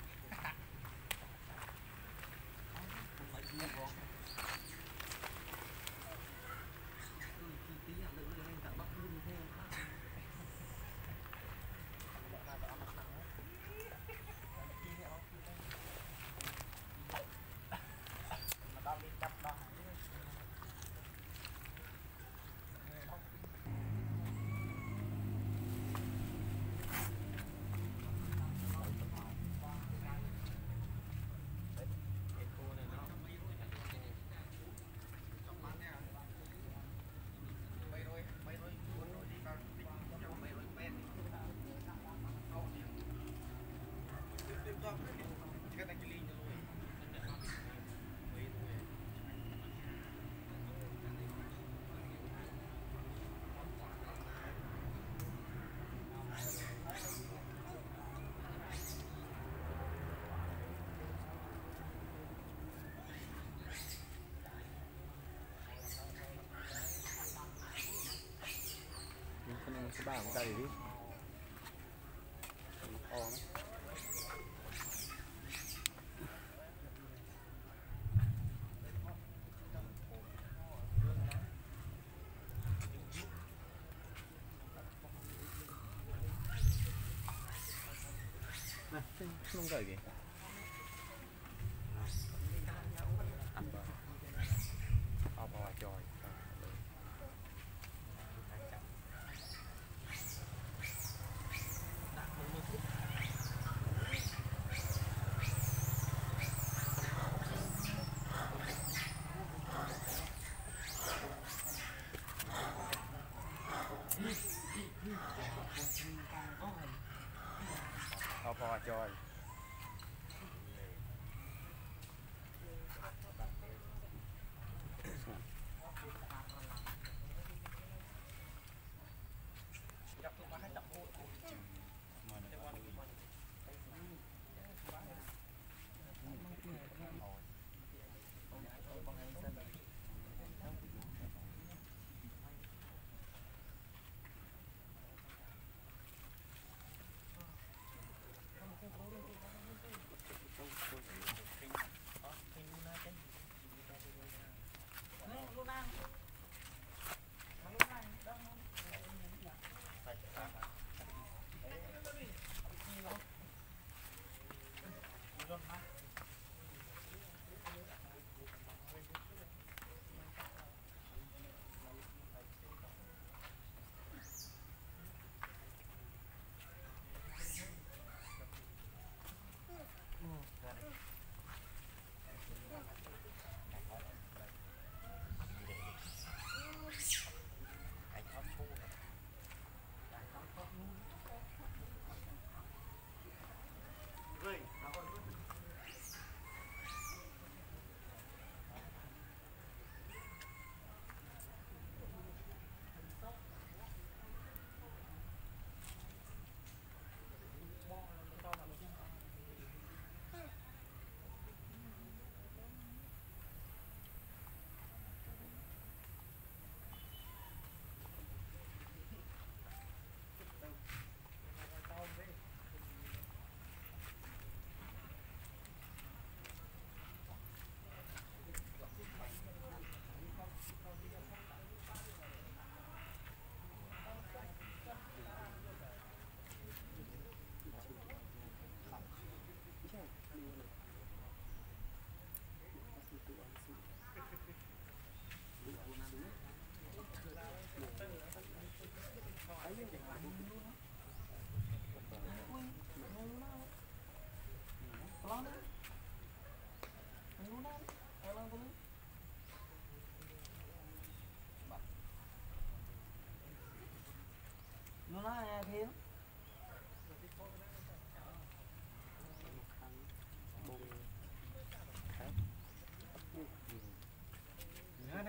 cái bảng của ta để đi to đấy. Này, không gửi kìa. Ăn vào. Ao vào trời.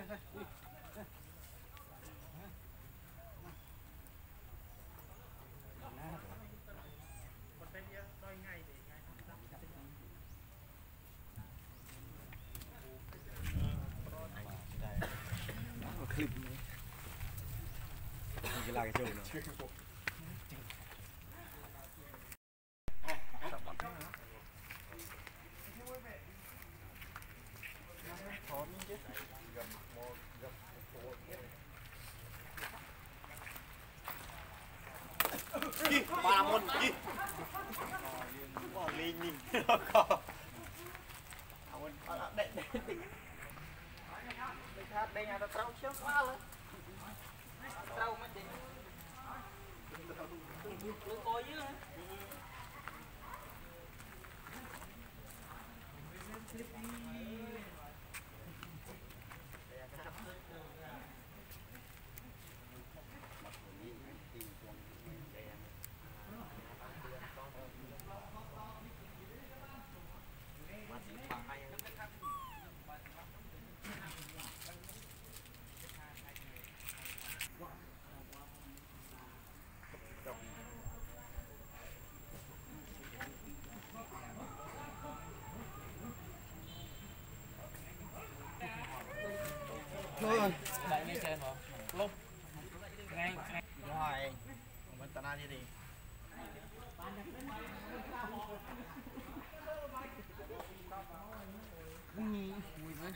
clip cái là cái chỗ nữa ba môn gì lên nhìn có đây đây hát đây nhà ta trâu trước quá rồi trâu mới dính nó coi chứ Thôi. Đại ngay trên hả? Lúc ngay ngay rồi mình ta na đi đi mùi với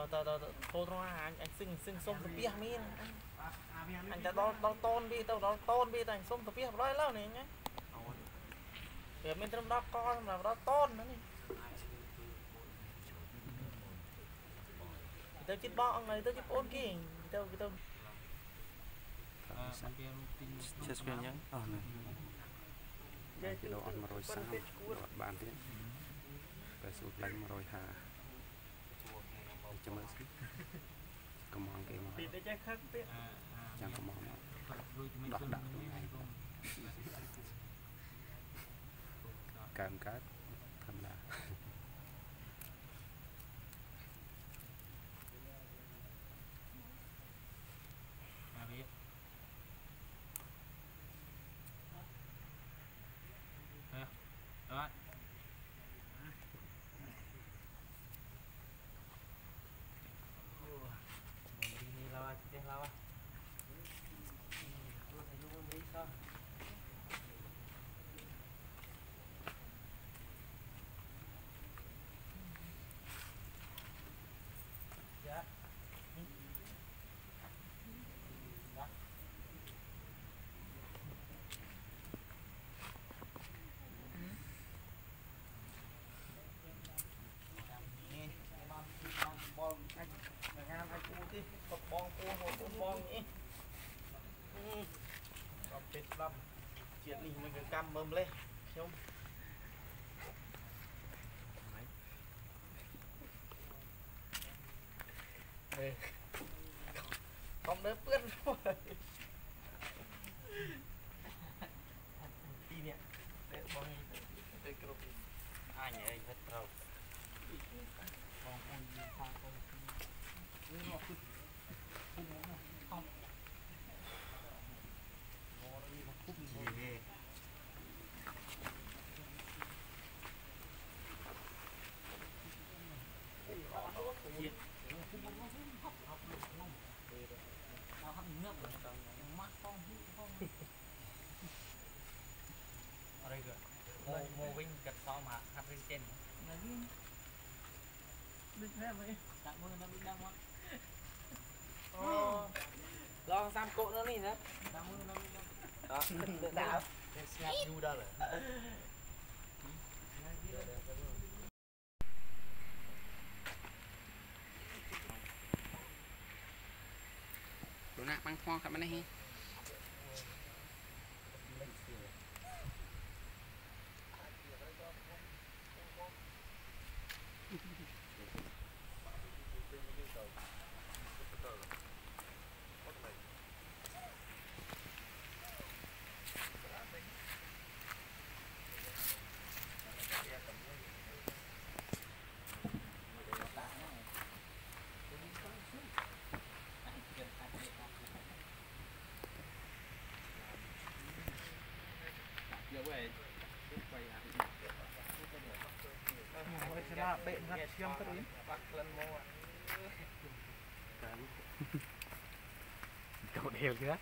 tao tao tao thô thôi anh anh xin xin xôm tập bia mi anh ta đo đo tôn đi tao đo tôn đi anh xôm tập bia đó lâu này nhá để mình trong đó con là đó tôn nữa này tao chít bong này tao chít ôn kia tao tao chết xuyên nhá ờ này cái đồ ăn mà rồi sao bàn thế cái sụt đánh mà rồi thà cho mới cầm mòn cái mà thì để chắc khác biết chẳng có mòn đọt đạn cảm cát thầm là đó đi lao đi lao bong anh ngàn anh cu đi bong bong cu bong bong nhỉ còn chết lắm chuyện này mình cái cam mầm lên không không đỡ bướt rồi đi nè để bong để cột ai nhỉ hết rồi bong bong không không nó cứ không không nó đi nó cúp gì ở đây rồi mô mô vinh cật so mà hạt lên trên là gì đứt ra vậy tạm mưa nó bị đau quá lo sam cộ nữa đi nữa tạm mưa nó bị đau đó đau snap du đó rồi đồ nạc băng khoang bên này là bệ ngặt chiêm tất yếu cậu đều nữa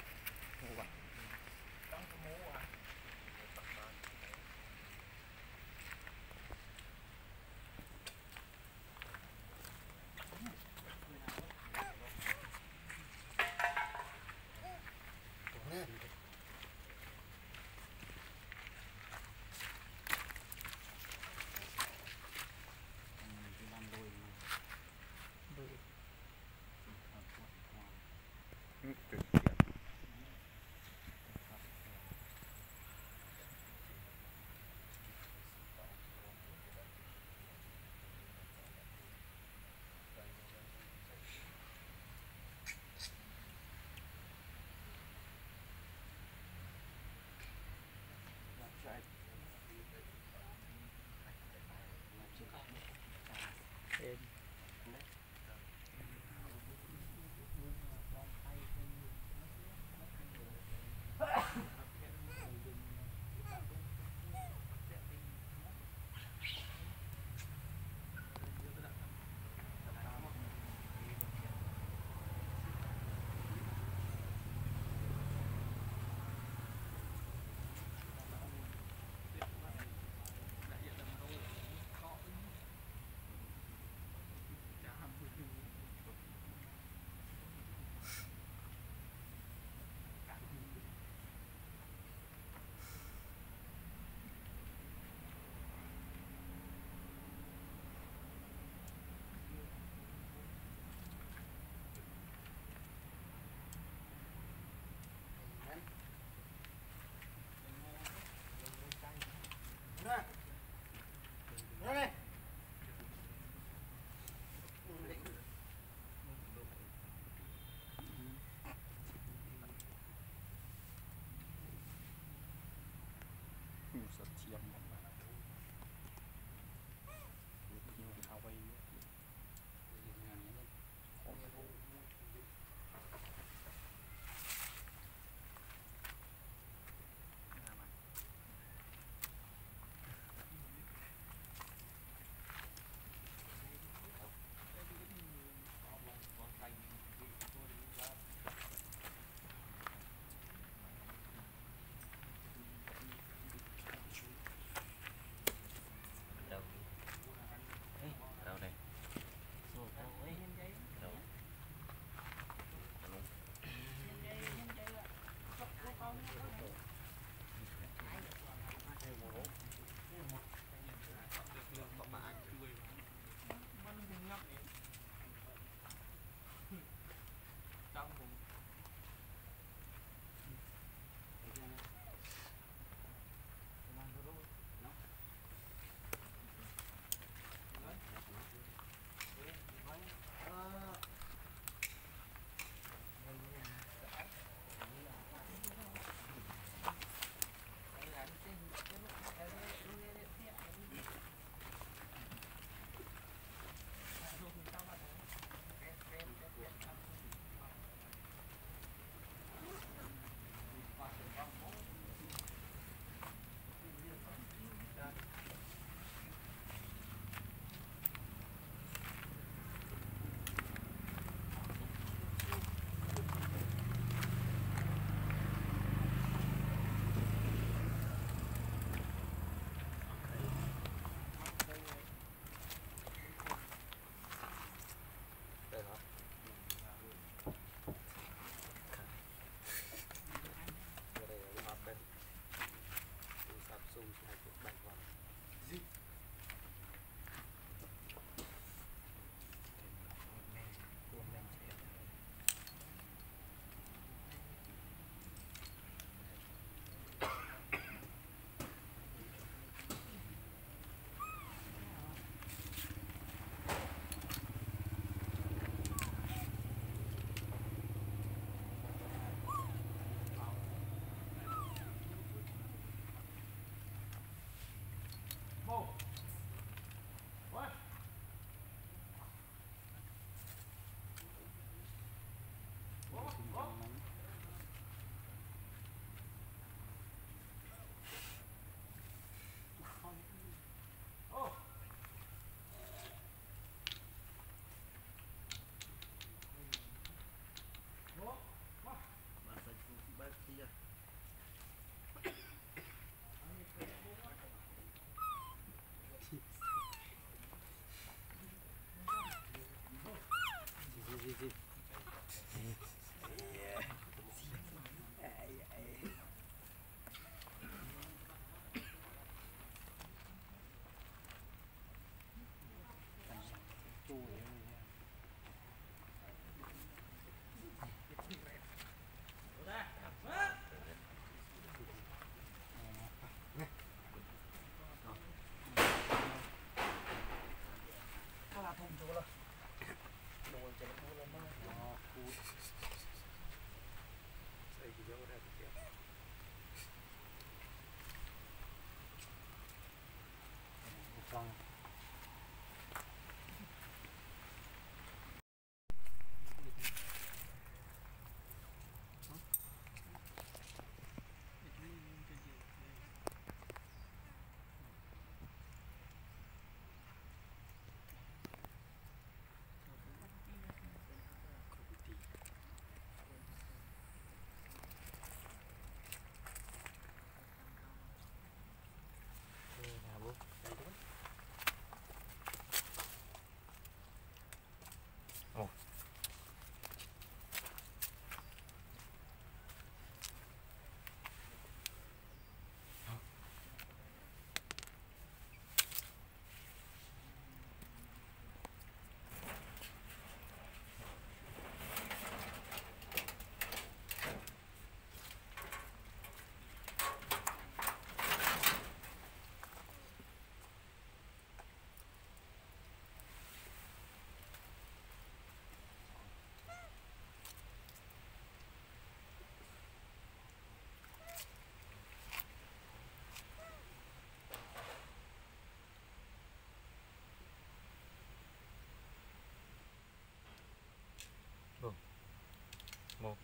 một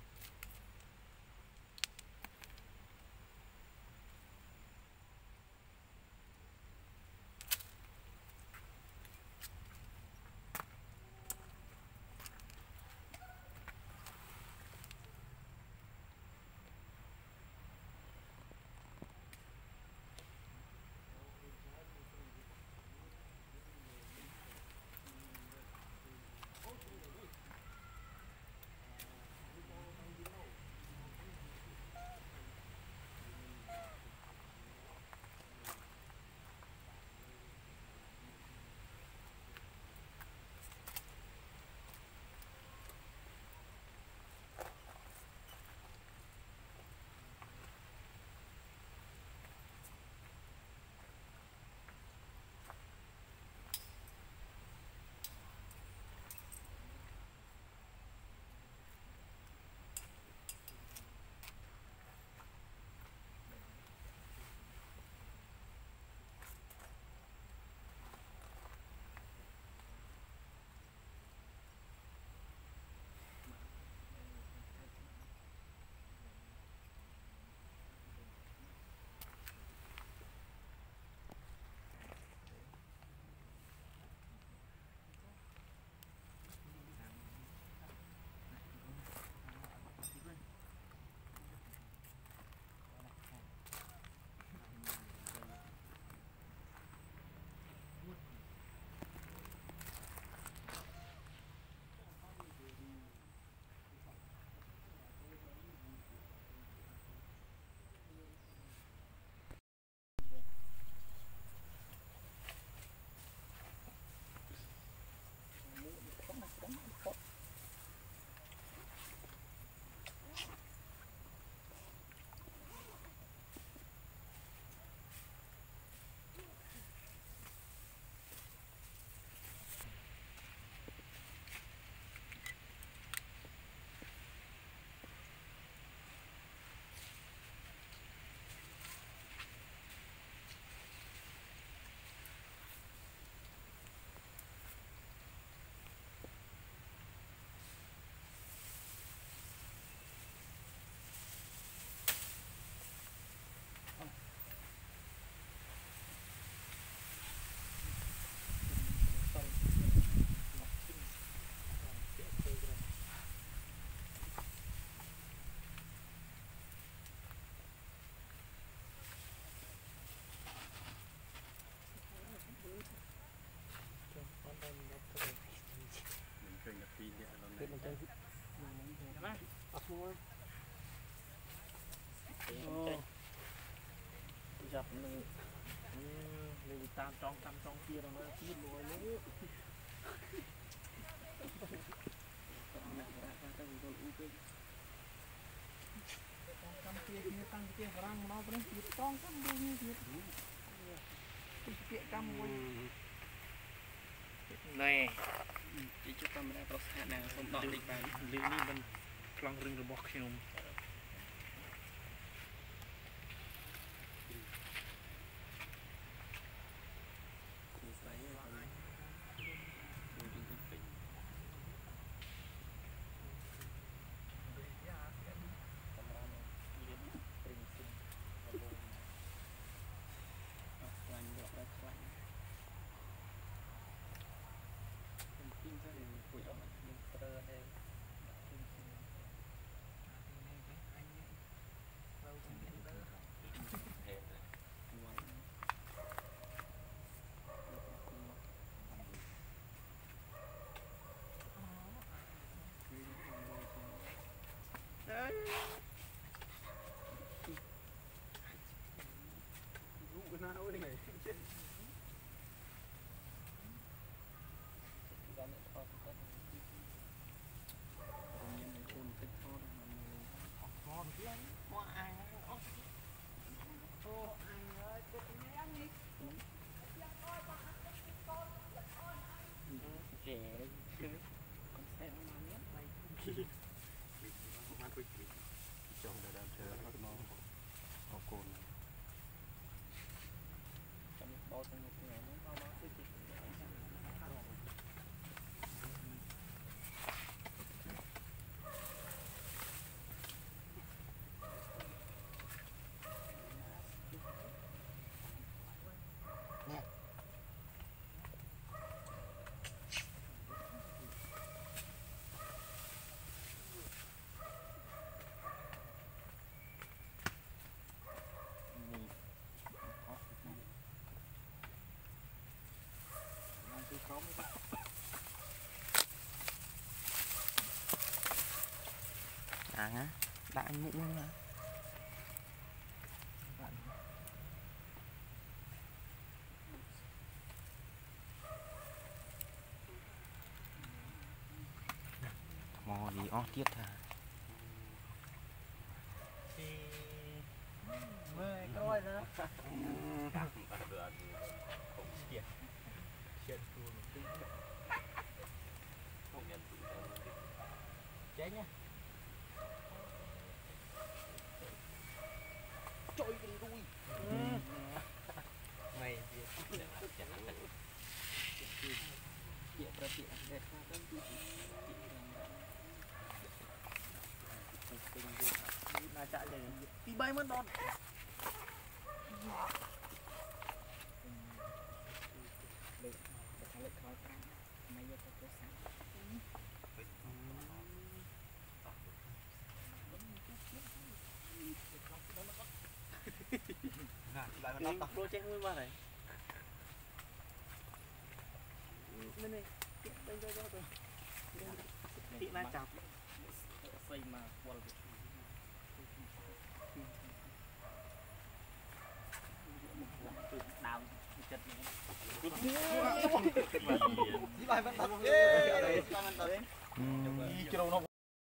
Kết một cái ấp mua dập mình mình tam trong tam trong kia rồi nó biết rồi nữa tam kia kia tăng kia răng nó vẫn biết trong tam đôi như thế kia cam môi này chỉ cho ta mình đã có khả năng không đọc lịch bản lý ní mình long rừng rồi bọc khiêu hàng á đã anh mũ mà mò gì ó tiết à mày coi nữa cháy nha trôi cái đuôi mày là chạy thì bay mất đòn lại mình tắt project nguyên mà này bên này đây đây đây đây thị na chọc xây mà quần đào chật đi lại mình tắt đi chiều nó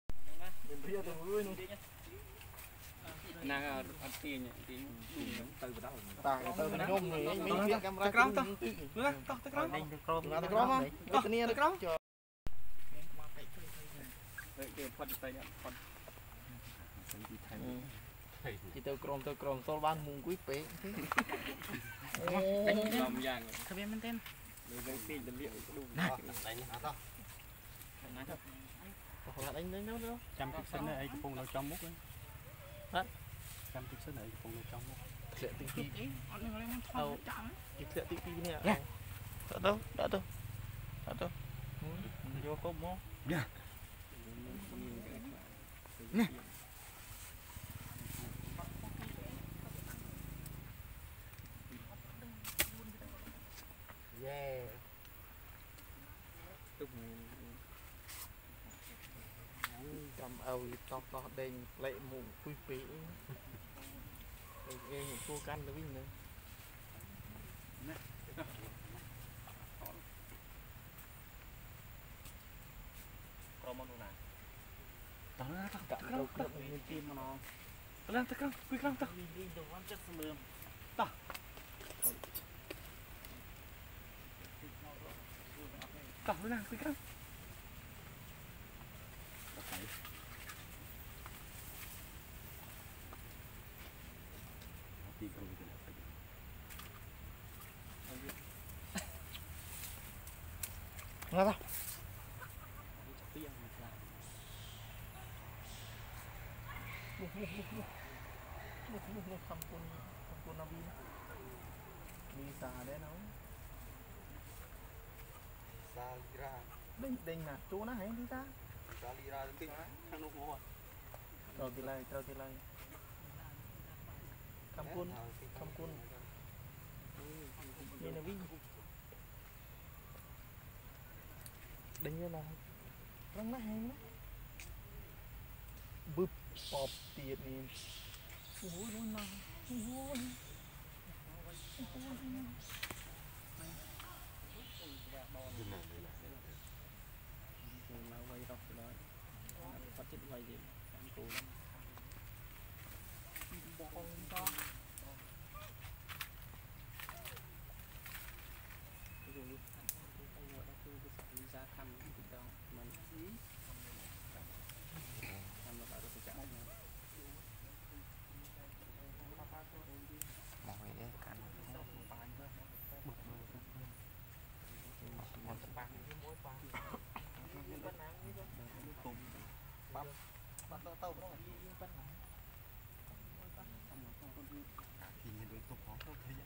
nàng ăn tiền thì từ đó tàng từ bên trong này mình biết camera tao tao nữa tao tao tao là tao có mà tao nia tao có để phật tay phật thì tôi crom tôi crom tôi ban mùng quý pé làm dạng không biết mình tên lấy tiền vật liệu đủ đánh hả tao hoặc là đánh đánh đâu đâu trăm chiếc sân này cái vùng nào trong múc đấy trăm chiếc sân này cái vùng nào trong múc lệ tí tí đâu cái lệ tí tí này đã đâu đã đâu đã đâu vô có mó nè yeah cầm âu tóc nó đen lệ mù quý phí nghe những cô căn nó biết nữa còn món nào tao nó tao cặm đâu cặm nguyên tim mà nó tao làm tao không quy lắm tao đi đi đồ ăn chất sườn tao nó làm quy lắm nghe đâu không quân không quân nó pin đi xa đấy nó Salira đinh đinh nè chú nó hay đi ta Salira tinh thằng lúc ngủ rồi thì lại rồi thì lại không quân không quân như là pin đinh như là răng nó hay lắm bụp bọp tiệt đi ôi luôn nào ôi mà quay đọc đó phát triển quay gì ăn cù lắm bong to ví dụ như cái ngựa đóคือcái ra thăm thì đó mình thăm nó phải được chạm mọi người cắn một băng mỗi băng bắp bắp tao tao đó thì nhìn đối tục nó không thấy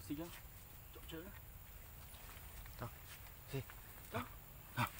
xí đó chỗ chơi Đâu? Gì? Đâu? À.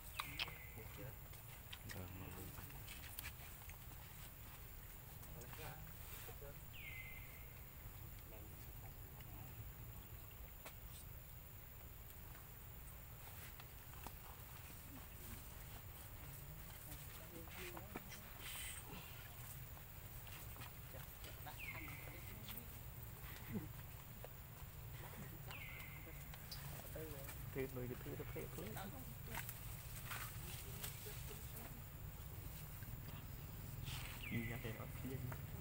Thứ người thứ được phê phê gì ra để nó kia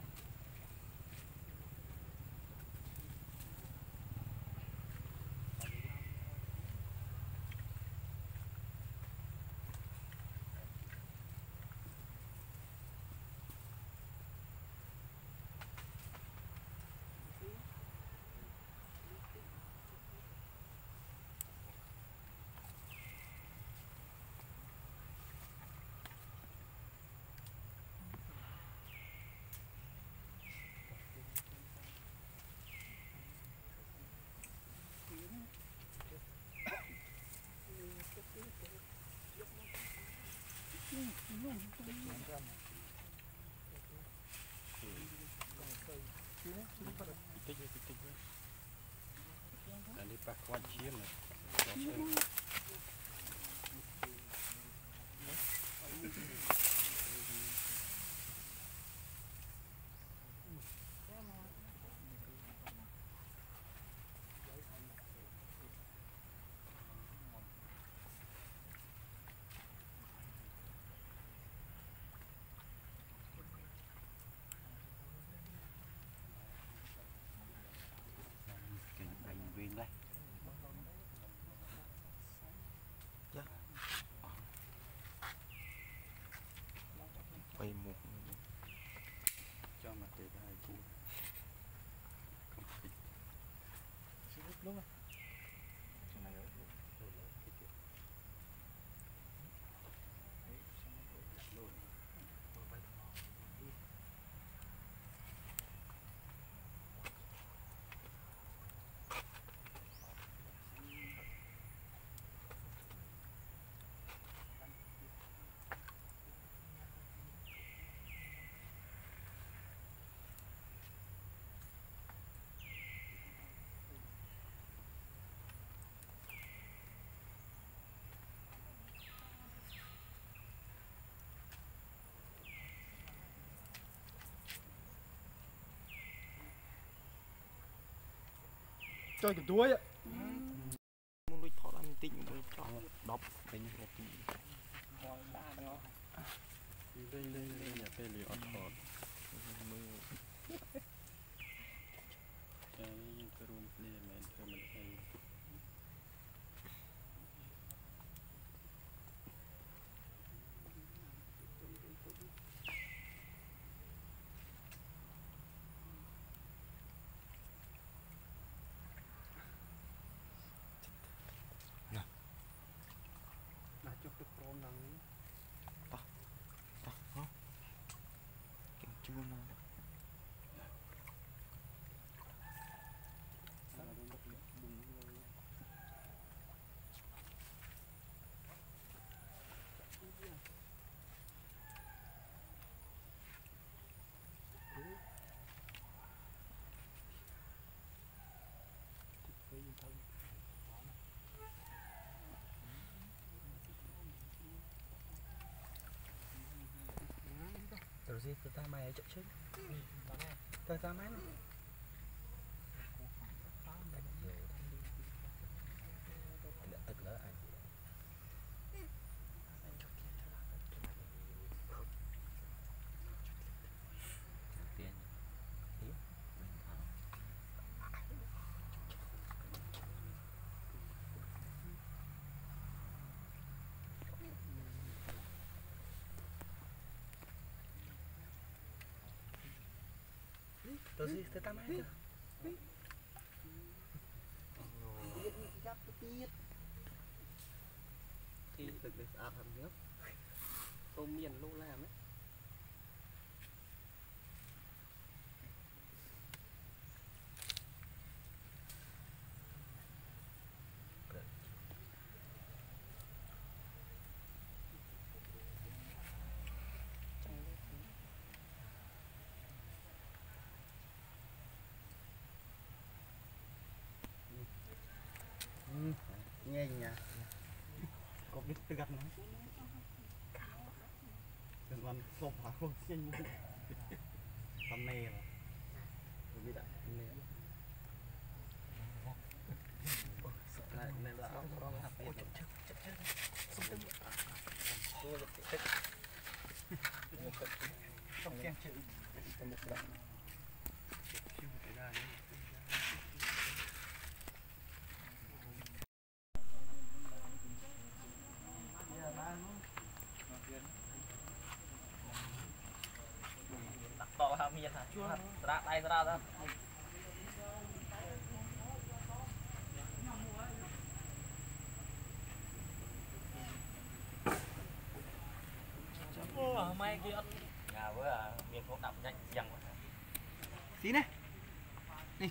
tích tích tích anh đi bạc quan chiếm này anh viên đây quay một cho mặt để hai cụ đúng rồi. Chơi cái túi á. muốn đuổi thọ làm tình mới cho đọc đánh một tí lên lên lên nhà tê lì ọt thọt cái cái room clear man cho mình hay là chụp được prom nắng ta không cái chưa nào rồi gì tụi ta mày chạy chứ tụi ta mày thật lỡ anh tiền tôi gì tôi tam hết thì được để áp hẳn nước tôm miền lô làm ấy nghe nhỉ có biết tự gặp nó đừng còn sộp hả không xin tầm nè rồi biết đã nè này này là ông ông học biết không khen chữ một đoạn to hả miên hả ra đây ra đó ô mai kia nhà với à miền cũng đậm nhanh dần tí này đi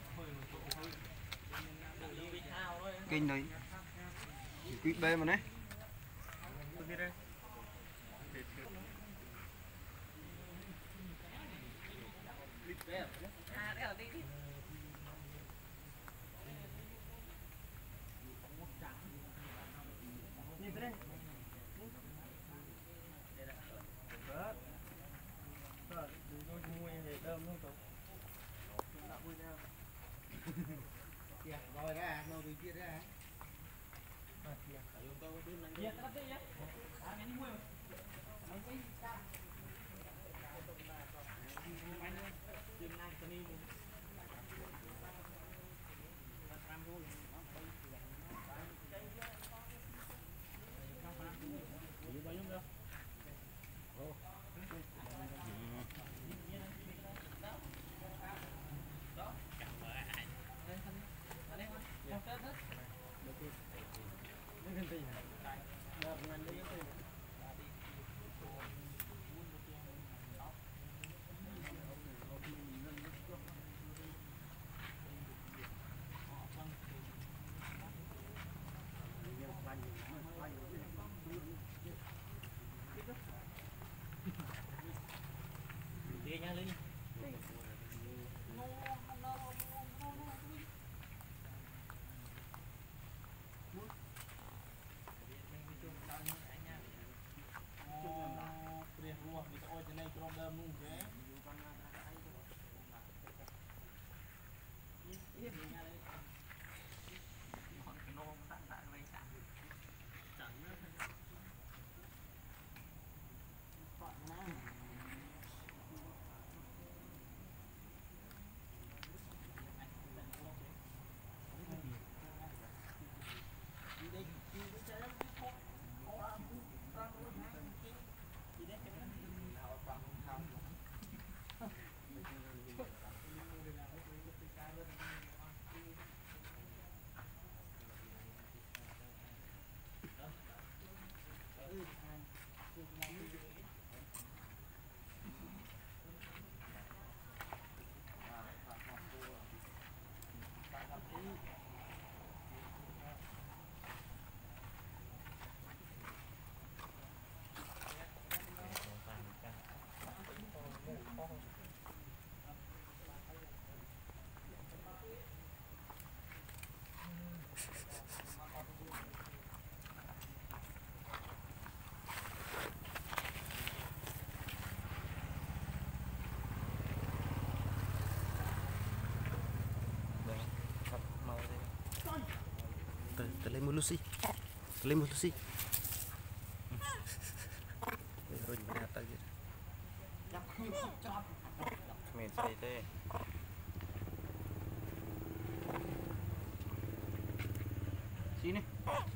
kinh đấy quýt bê mà đấy rồi ra rồi đi kia ra đi nha Linh lấy một Lucy lấy một Lucy rồi mình đặt tay mình xây thế xí này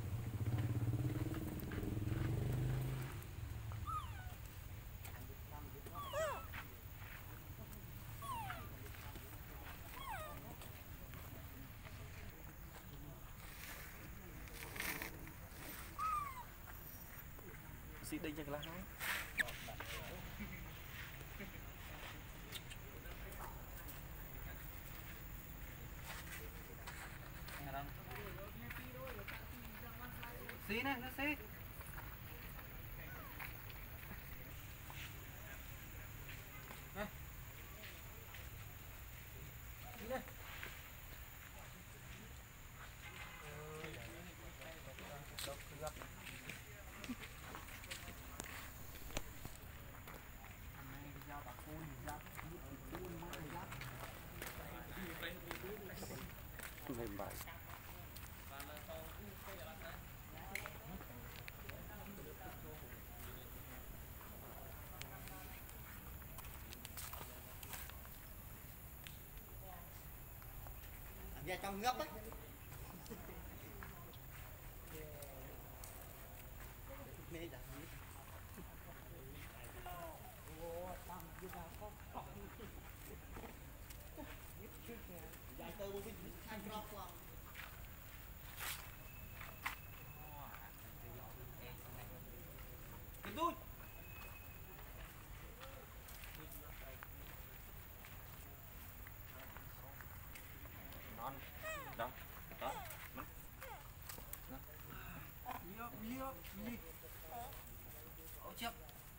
xí đây cho cái lá hái xí này nó xí ra trong ngấp á mê đã giải tơ với hai crop lòng cái đuôi non đó đó liếc liếc liếc ổ chấp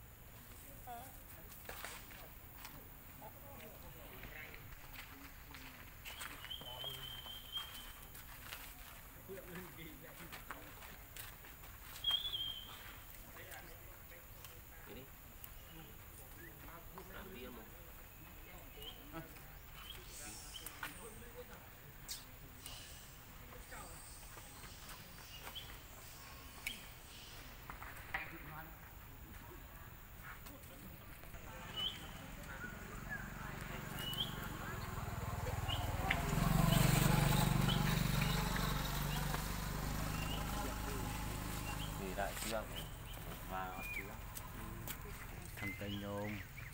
thì đại chưa và chưa thằng tây nhôm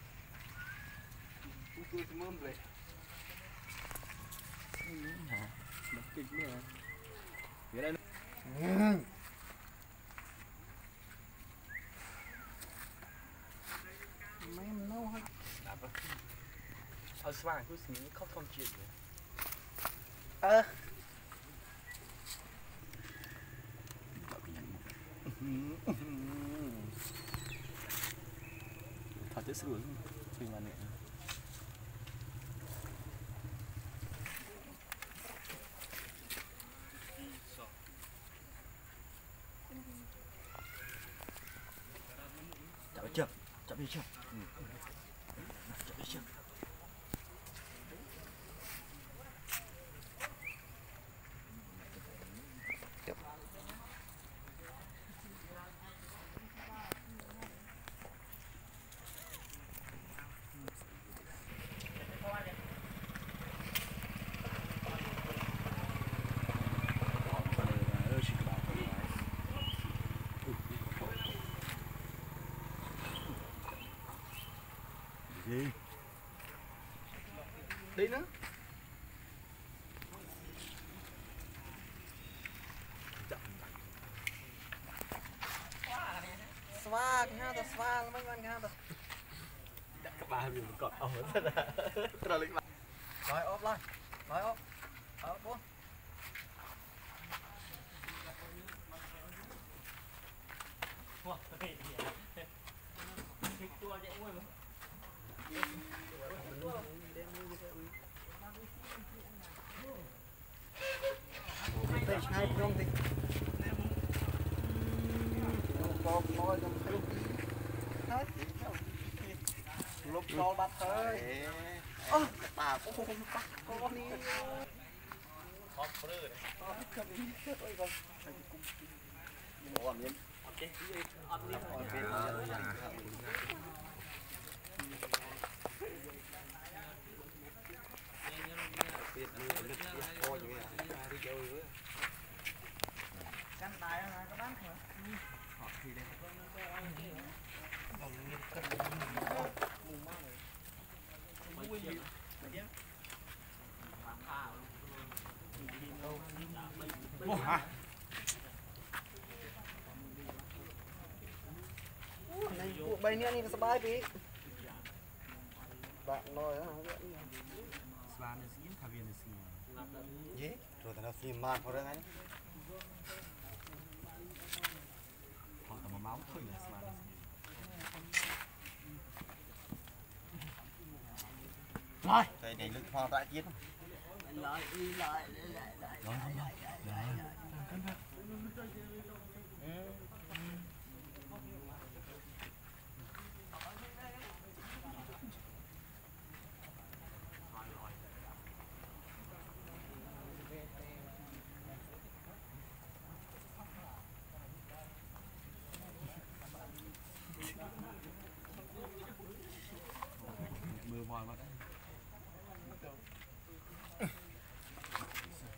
tôi mơm rồi hả mất kịch nữa phía đây mấy em nấu hết đạp á ở xoàng cứ xí khóc không chuyện nữa ơ thật chứ sướng suy mà nè chậm chưa chậm đi chưa chậm đi chưa gì đi nữa sva cái ha ta sva mấy anh ha ta các bạn mình còn ổn rất là rồi lịch rồi ốp lên rồi ốp ốp bốn đây hai không thì có nói trong lúc hết lúc đó bắt tới ơ bà cũng không bắt con đi Hot fruit. còn miếng căn tài là có bán hả? Họ thì đây. Ủa hả? Này cuộc bay nữa đi sắp đi. Bạn nói hả? Svan is in Tavian is in. Gì? Rồi tao phim màn vào đây anh. Họ tao mà máu thôi là Svan is in. Rồi. Đây để lực hoa tại chiến. Lại đi lại lại lại. Rồi rồi rồi. Mưa voi vào đấy.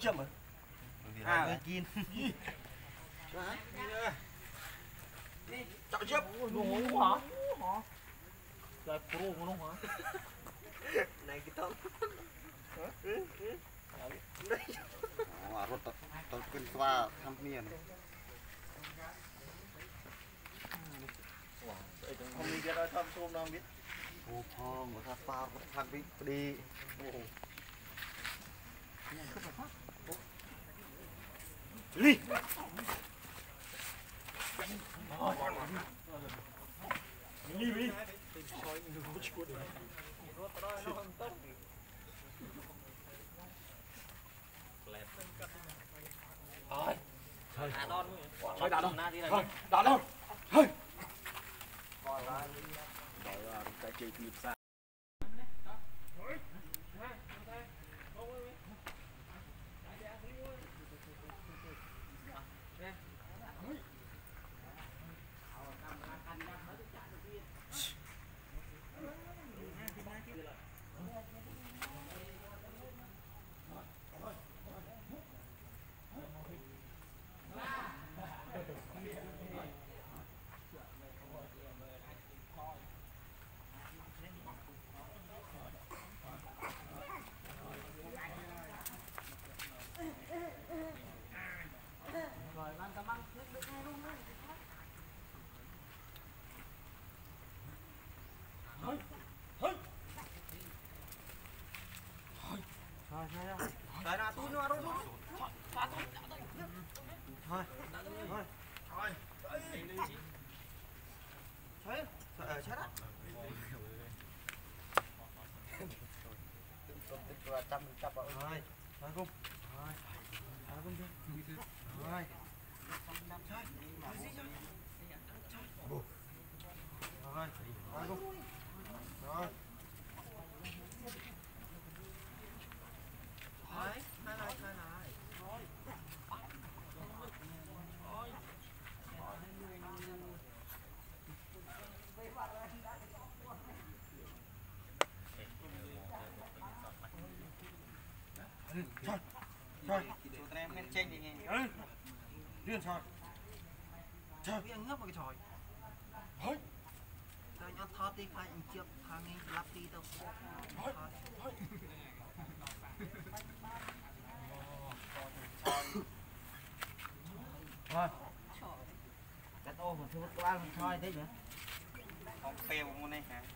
chậm rồi. À, người kín. Chọn chậm. Ngu hả? Rồi pro của nó hả? Này cái tông. Ờ, rốt tật tật kinh xoa tham miền. Không đi biết ơi, thăm xôm đâu biết. Ô phong, người ta pha một thằng bị đi. Đi. Đi đi. Thôi. À đòn. Thôi đã đâu. Đi này. Thôi, đã đâu. Thôi. Rồi rồi, cái chơi clip xa. Đấy là tôi nó đâu. Thôi. Thôi. Thôi. Sợ chết á. Tôi tôi tôi trăm trăm vào. Thôi. Thôi không. Thôi. Thôi không chứ. Thôi. Thôi. Thôi không. Rồi. Đấy, hai lại, hai lại. Thôi, thôi. Tụi em men chênh thì nghe. Ừ. Điên thôi. Trời, cái ngấp vào cái tròi. Thôi. Tao nhớ thót đi khai anh chụp thằng ấy lắp đi tao. Thôi. Thôi. Thôi. Cắt ô mà thôi qua không thôi đấy nhỉ. Không phèo mua này hả?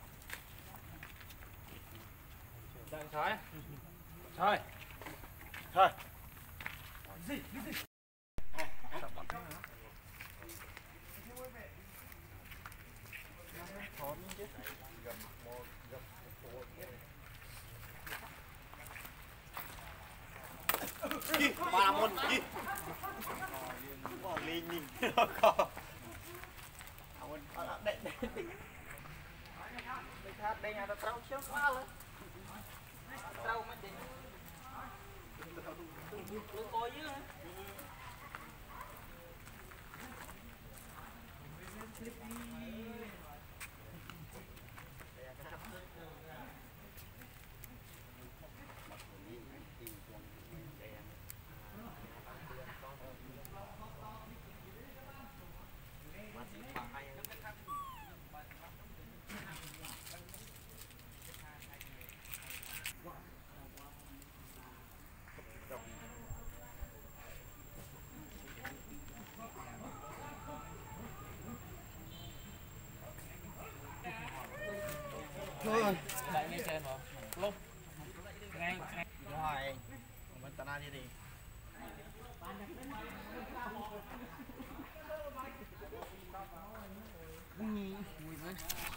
Đợi thôi. Thôi. Thôi. Gì? Gì? Đi, ba môn đi. Bỏ lên nhìn. Có. Ông đây đây. Đây nhà tao trâu trước quá lên. Trâu mới đi. Tôi coi chứ. Thôi. Đại nghe trên hả? Lúc. Ngay. Rồi. Mình ta na đi đi. Mùi với.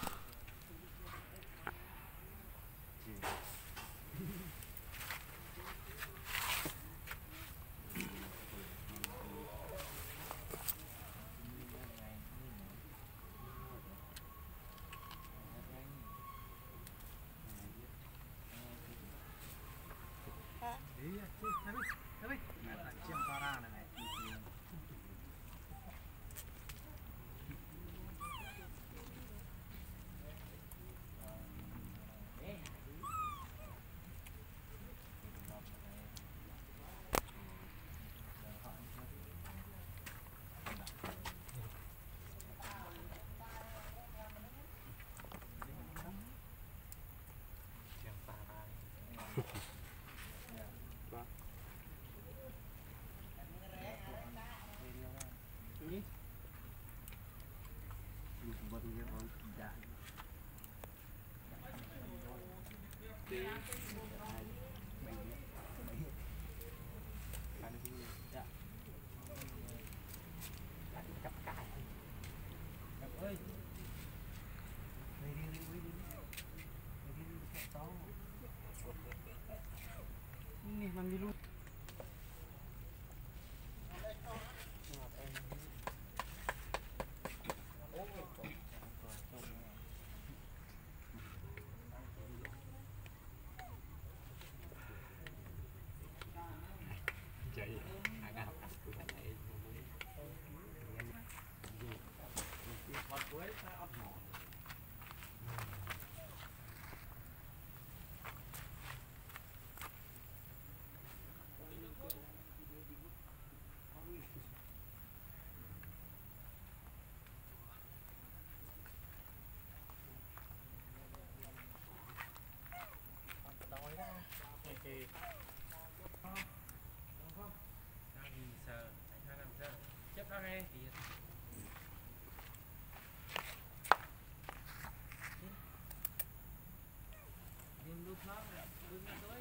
Chiêm ta ra này này. มันมีลูก chạy ai nào tôi phải lấy đói ra thì thì sợ hai năm giờ chấp hai ngày thì nhìn lúc nó đứng tới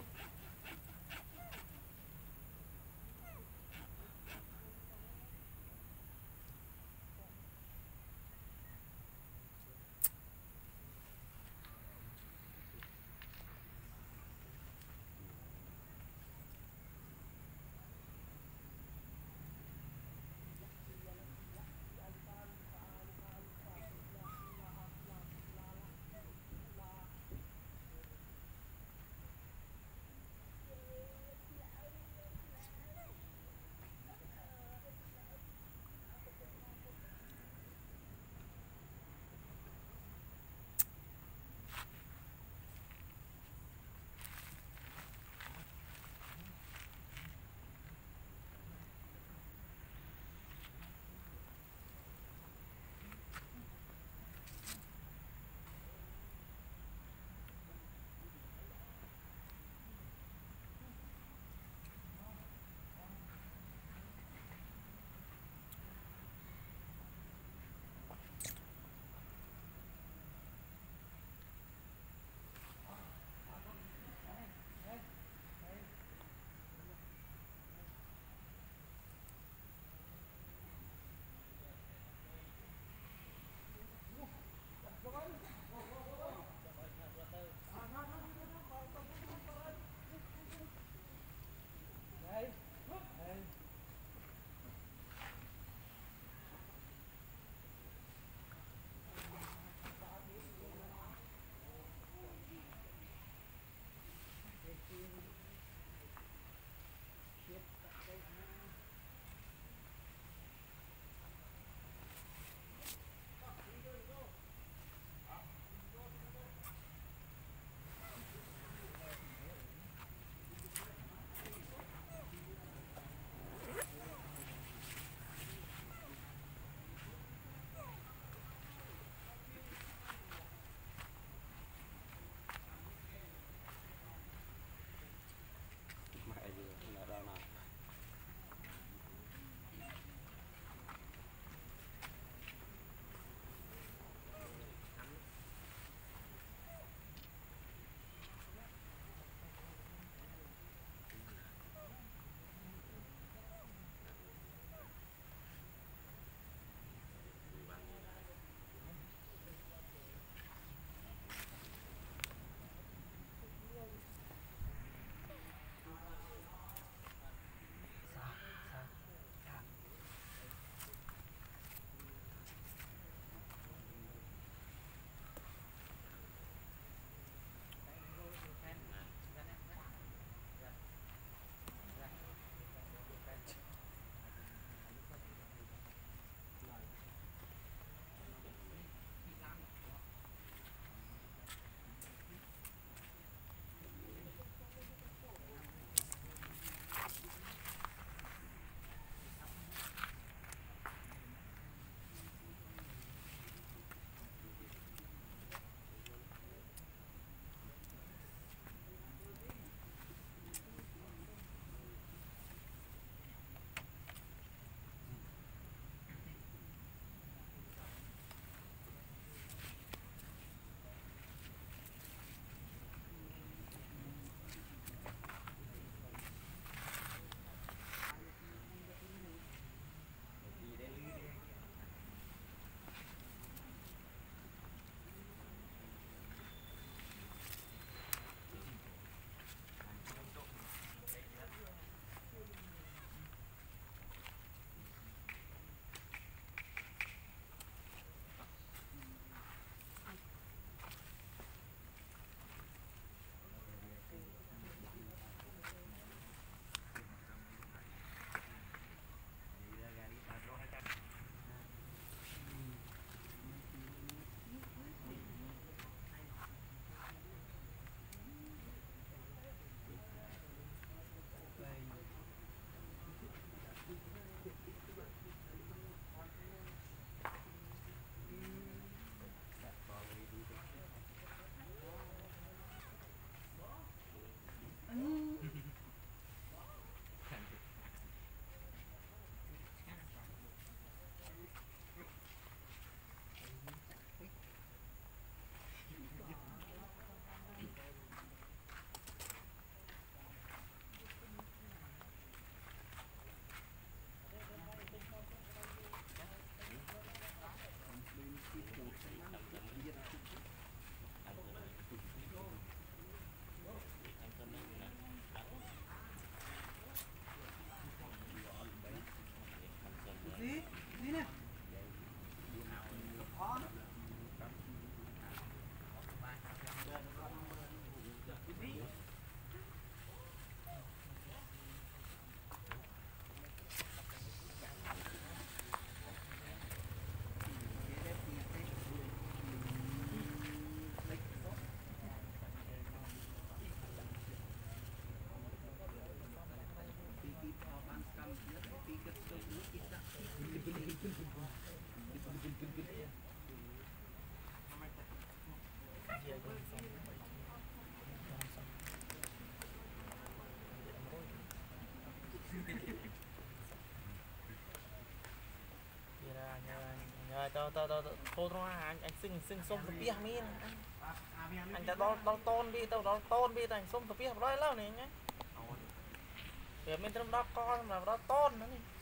tao tao tao thôi thôi anh anh xưng xưng xôm tập bia mi anh ta đo đo tôn đi tao đo tôn đi anh xôm tập bia rồi lâu này nhá để mình trong đó con mà đó tôn nữa này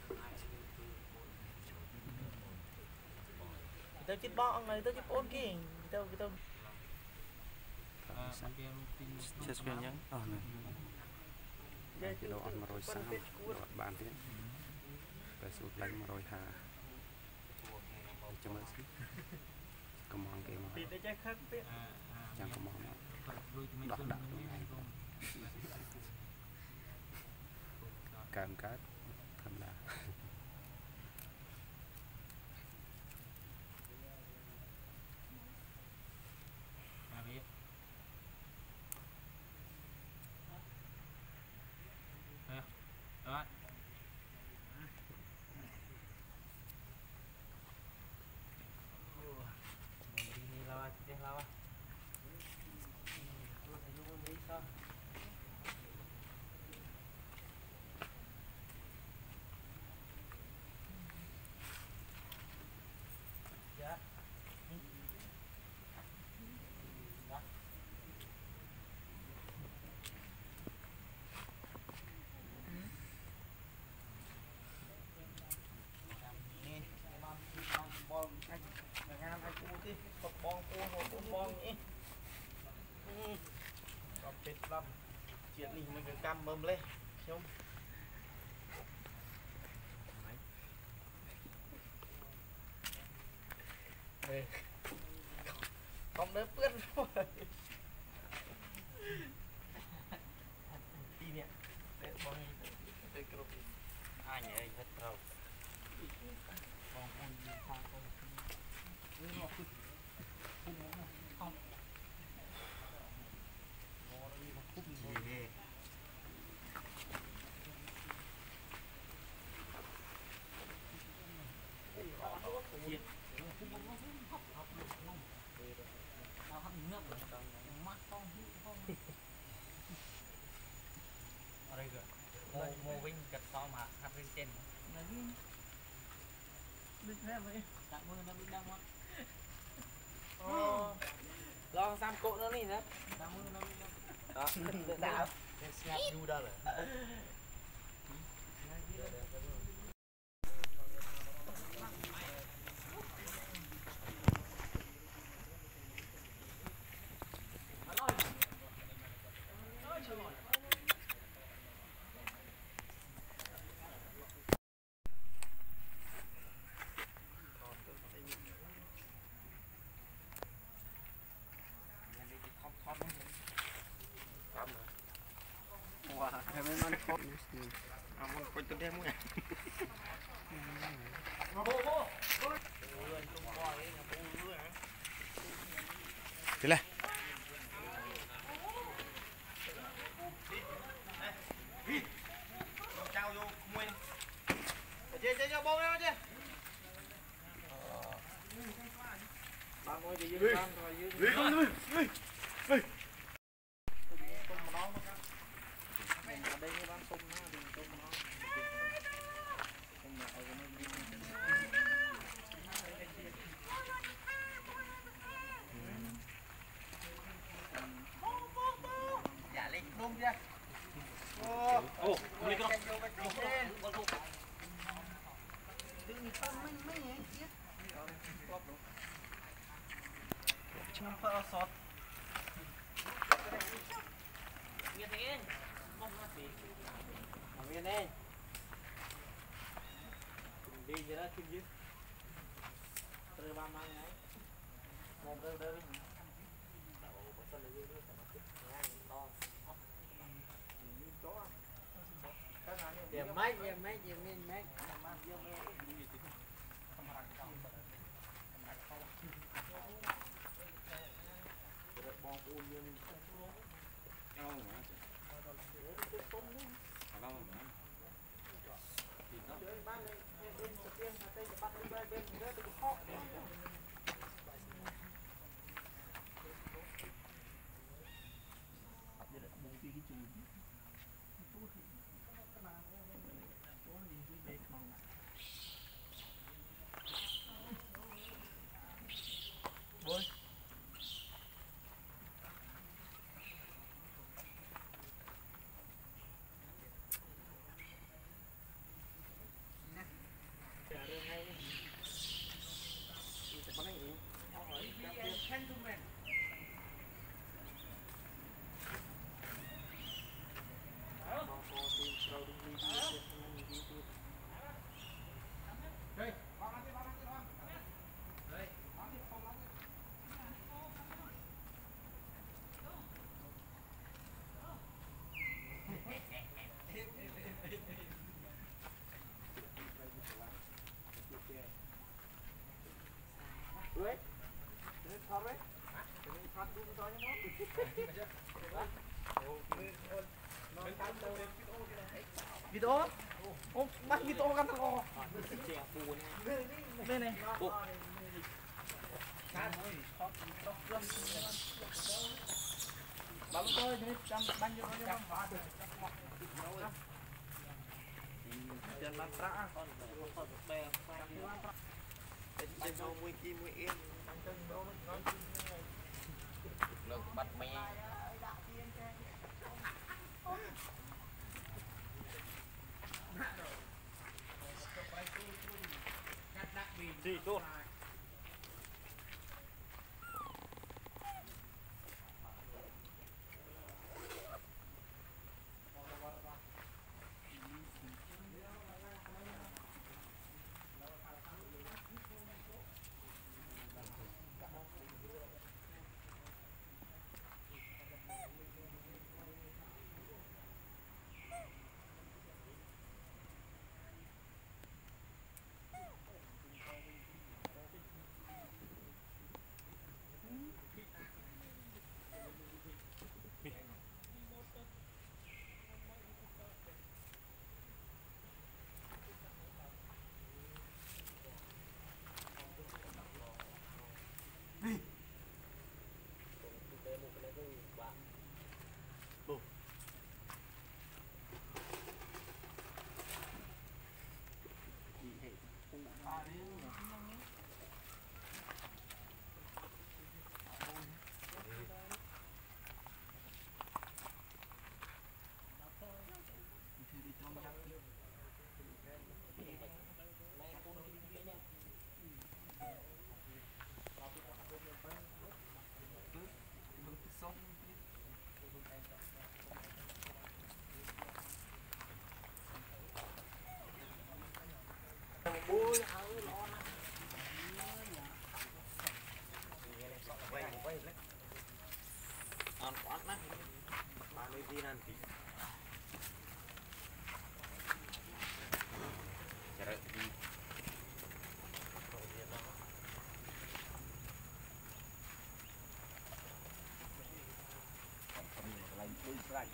tao chít bọ này tao chít ôn kia tao tao chết xuyên nhá ờ này cái đồ ăn mà rồi sao bạn thế cái sụt lạnh mà rồi hà cho mới xí cầm mòn kia mà chẳng cầm mòn đọt đạn này cảm cát thầm là đó bong anh ngàn anh cu đi một bong cu một bong nhỉ còn chết lắm chuyện này mình cứ cam mâm lên không không đỡ ướt rồi đi nè để bong để cái ai nhỉ hết rồi mô mô vinh cật to mà hạt vinh trên đứt hết vậy đặt mưa nó bị đau quá lo sam cộ nó đi nữa đặt mưa nó bị đau đó đau snap du đó rồi Amun kau tu dia muat. thế này Chào vô nguyên. Chơi chơi cho bông em chứ. Ba ngồi đi dưới ban rồi dưới. Đi con đi. Đi. Đây như bán sông nó thì sông nó sông lại dạ lên luôn chưa ô ô lên con đừng tâm mấy mấy nhỉ chứ chăm phơ sọt nghe thế Nguyên đi đi vậy đó kim dưới từ ba mang ấy một đâu đâu đi đầu có tên là dưới đó mà chút to điểm mấy điểm mấy điểm min mấy bom u dương đâu mà video ô bắt video kan teko đây này bấm tôi jadi jam banjir jam jangan mantra ah con con bè trên sau mui kim mui yên lượng bắt mày gì tốt on quán nè ba mươi viên nanti cara di lain pun lagi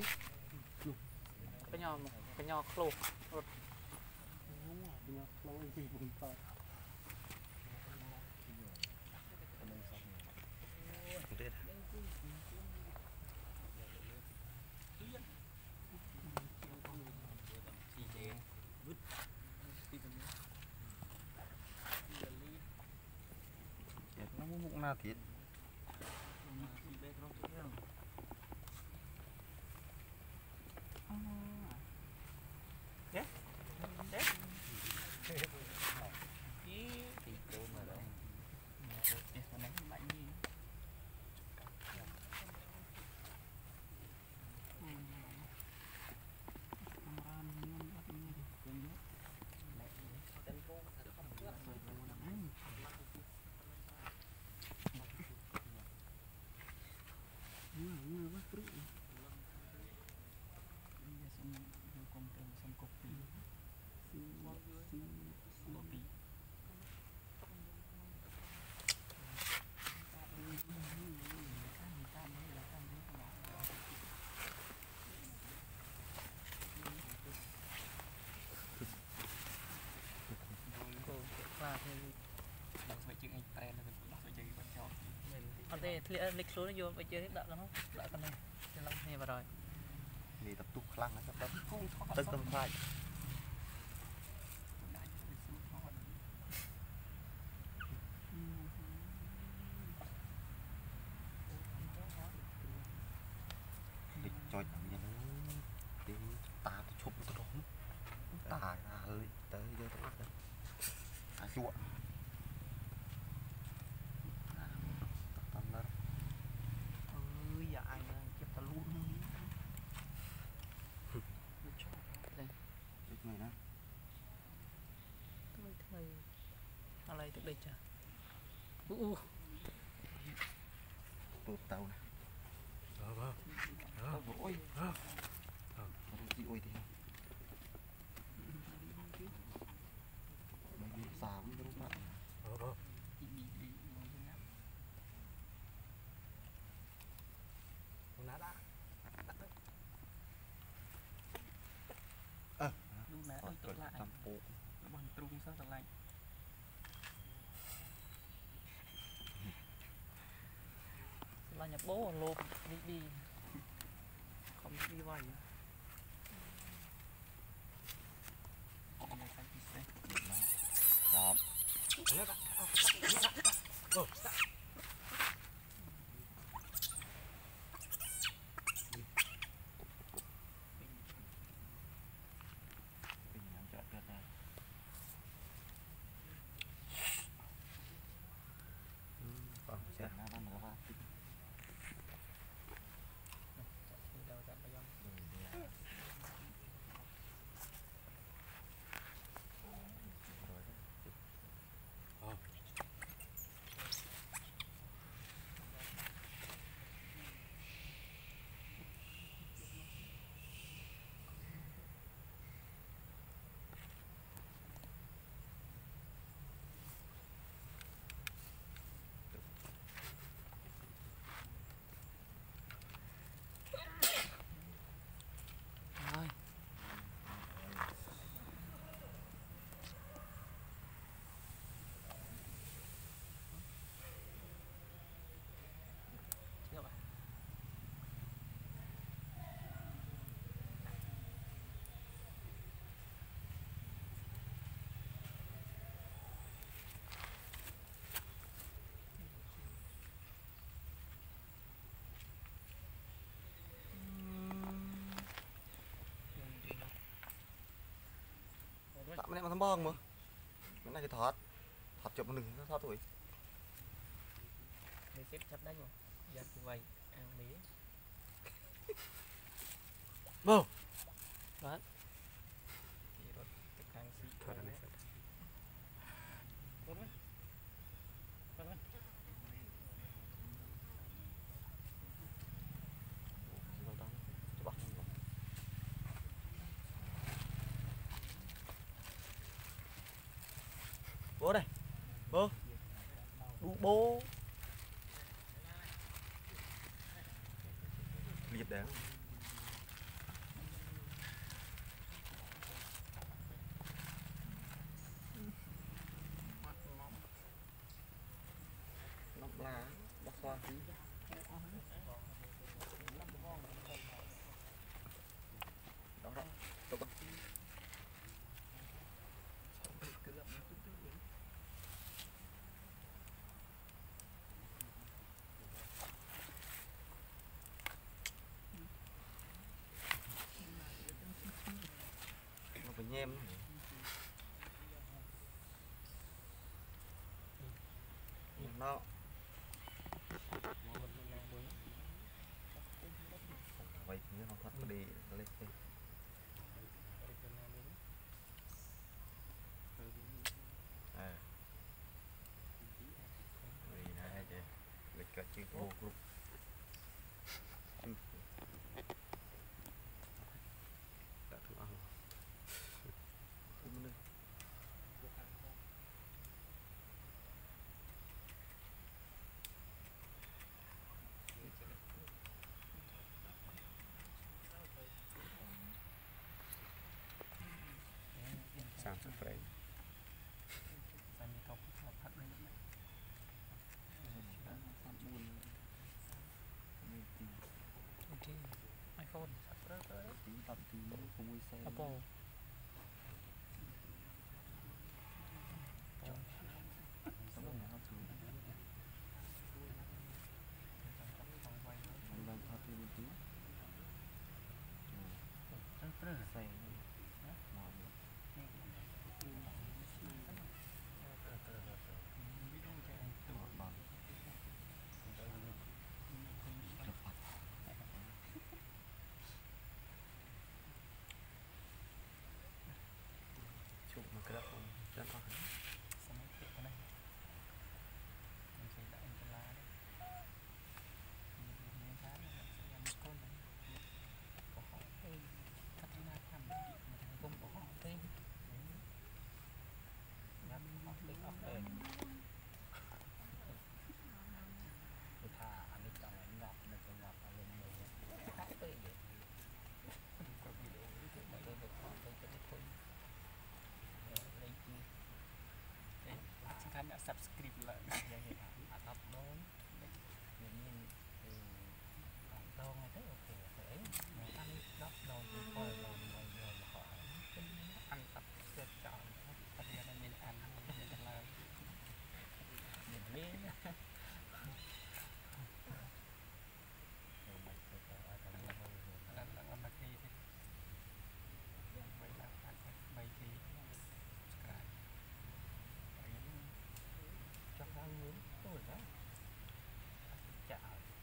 cái nhỏ cái nhỏ khô đúng rồi nhớ lâu gì cũng phải nó muốn na thịt ở đây lịch số nó vô bây giờ đợi nó đợi con này cho long này vào rồi đi tập tục khăn nó tập tức tâm khoai đi cho như nó đi ta thì chụp tôi đúng ta hơi tới giờ tôi bắt à chuột tâm đó ơi dạ anh chụp ta luôn này đó thôi thôi ở đây từ đây chả u tụt tàu này Ờ vâng. tàu ôi Ờ. gì ôi thì mấy cái xào với các bạn Ờ vâng. con nát đã lúc nãy ôi tự lại trăm bộ bằng trung sao tự lại là nhập bố lộp đi đi không đi vậy Rồi. Còn sẽ nó nó nó ra. rồi chưa bạn Tạm này mà thăm bong mà. Cái này cái thọt. Thọt chụp một đừng nó thọt tuổi. đi xếp chấp đấy mà giờ như vậy ăn mía vô đó thì rồi thực hành xí thôi này Bố đây. Bố. Đu bố. Liệt đáng. nhem nó vậy nhớ không thoát đi lên đi à vì nãy chứ lịch cả chữ vô lúc đã thua ăn sang sắp frame iPhone tí tập tí không vui xe Apple xong rồi nó thử mình đang thoát đi một tí xe chụp một cái động rất là subscribe lại đọc đón nhìn đón này thế ok thế mình ăn đọc đón coi rồi rồi rồi họ ăn tập sẽ chọn tập ra là mình ăn mình làm mình miếng là là là cái gì vậy là ăn mấy cái cho nó nướng tôi đó chả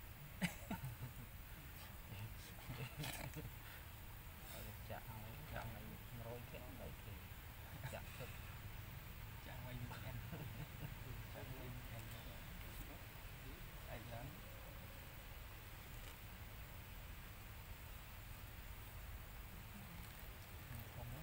chả chả này rồi cái này thì chả thực chả quay em chả quay em ai lớn không á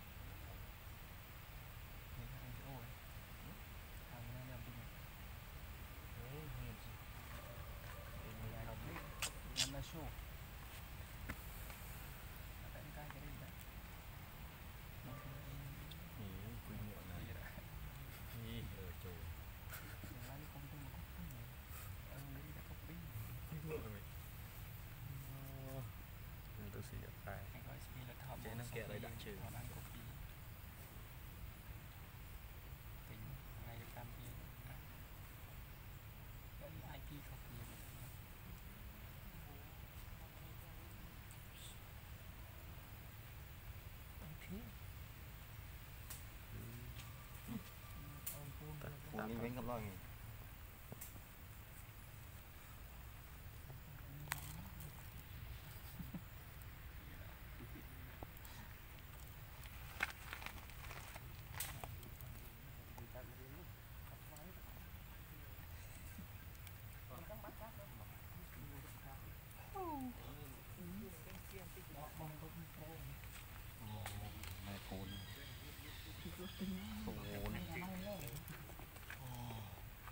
mình ăn chỗ rồi ăn nên làm gì đấy hiền mình làm đi làm là show cái cái cái gì đấy quy nhựa này đi ở chỗ lấy con tôi một cốc này ăn đi đã cốc đi nhựa này nên tôi sẽ nhập tài anh gọi speed là thọ chế năng kẹt lại đã trừ thọ ăn cốc đi tính ngày được tam tiền cái i pê cốc đi phụ mình bánh cầm lo nghỉ này cồn cồn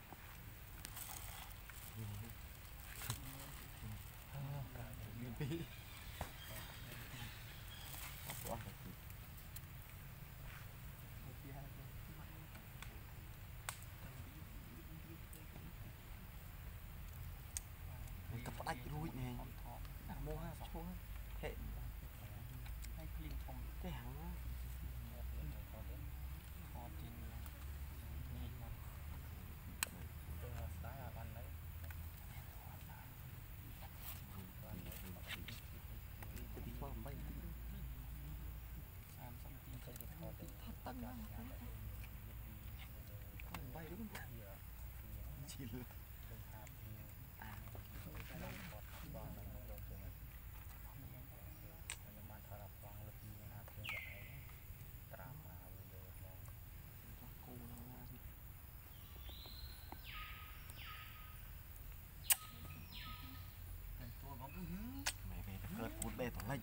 เกิดพูดเบสของเล็ก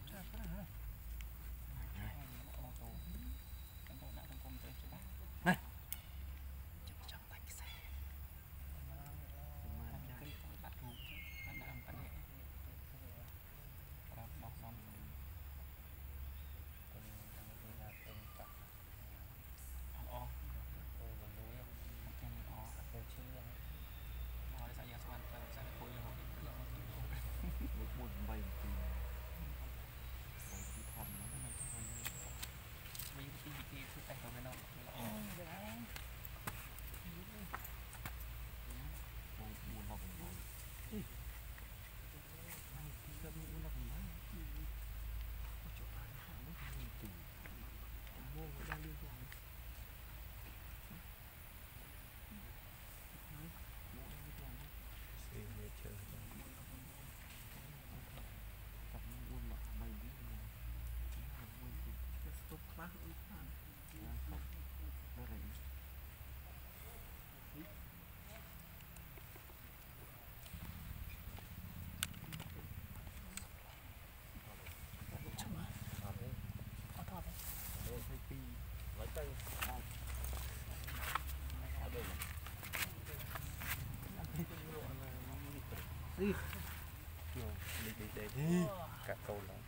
Đi. Yo, đi đi đi. Cả câu đó.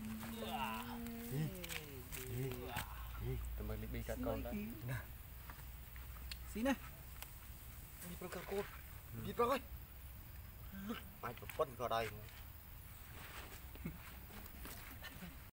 Tụi mình đi cả câu đó. Xí này. Đi con côn. Đi rồi. Ai chụp phân vào đây.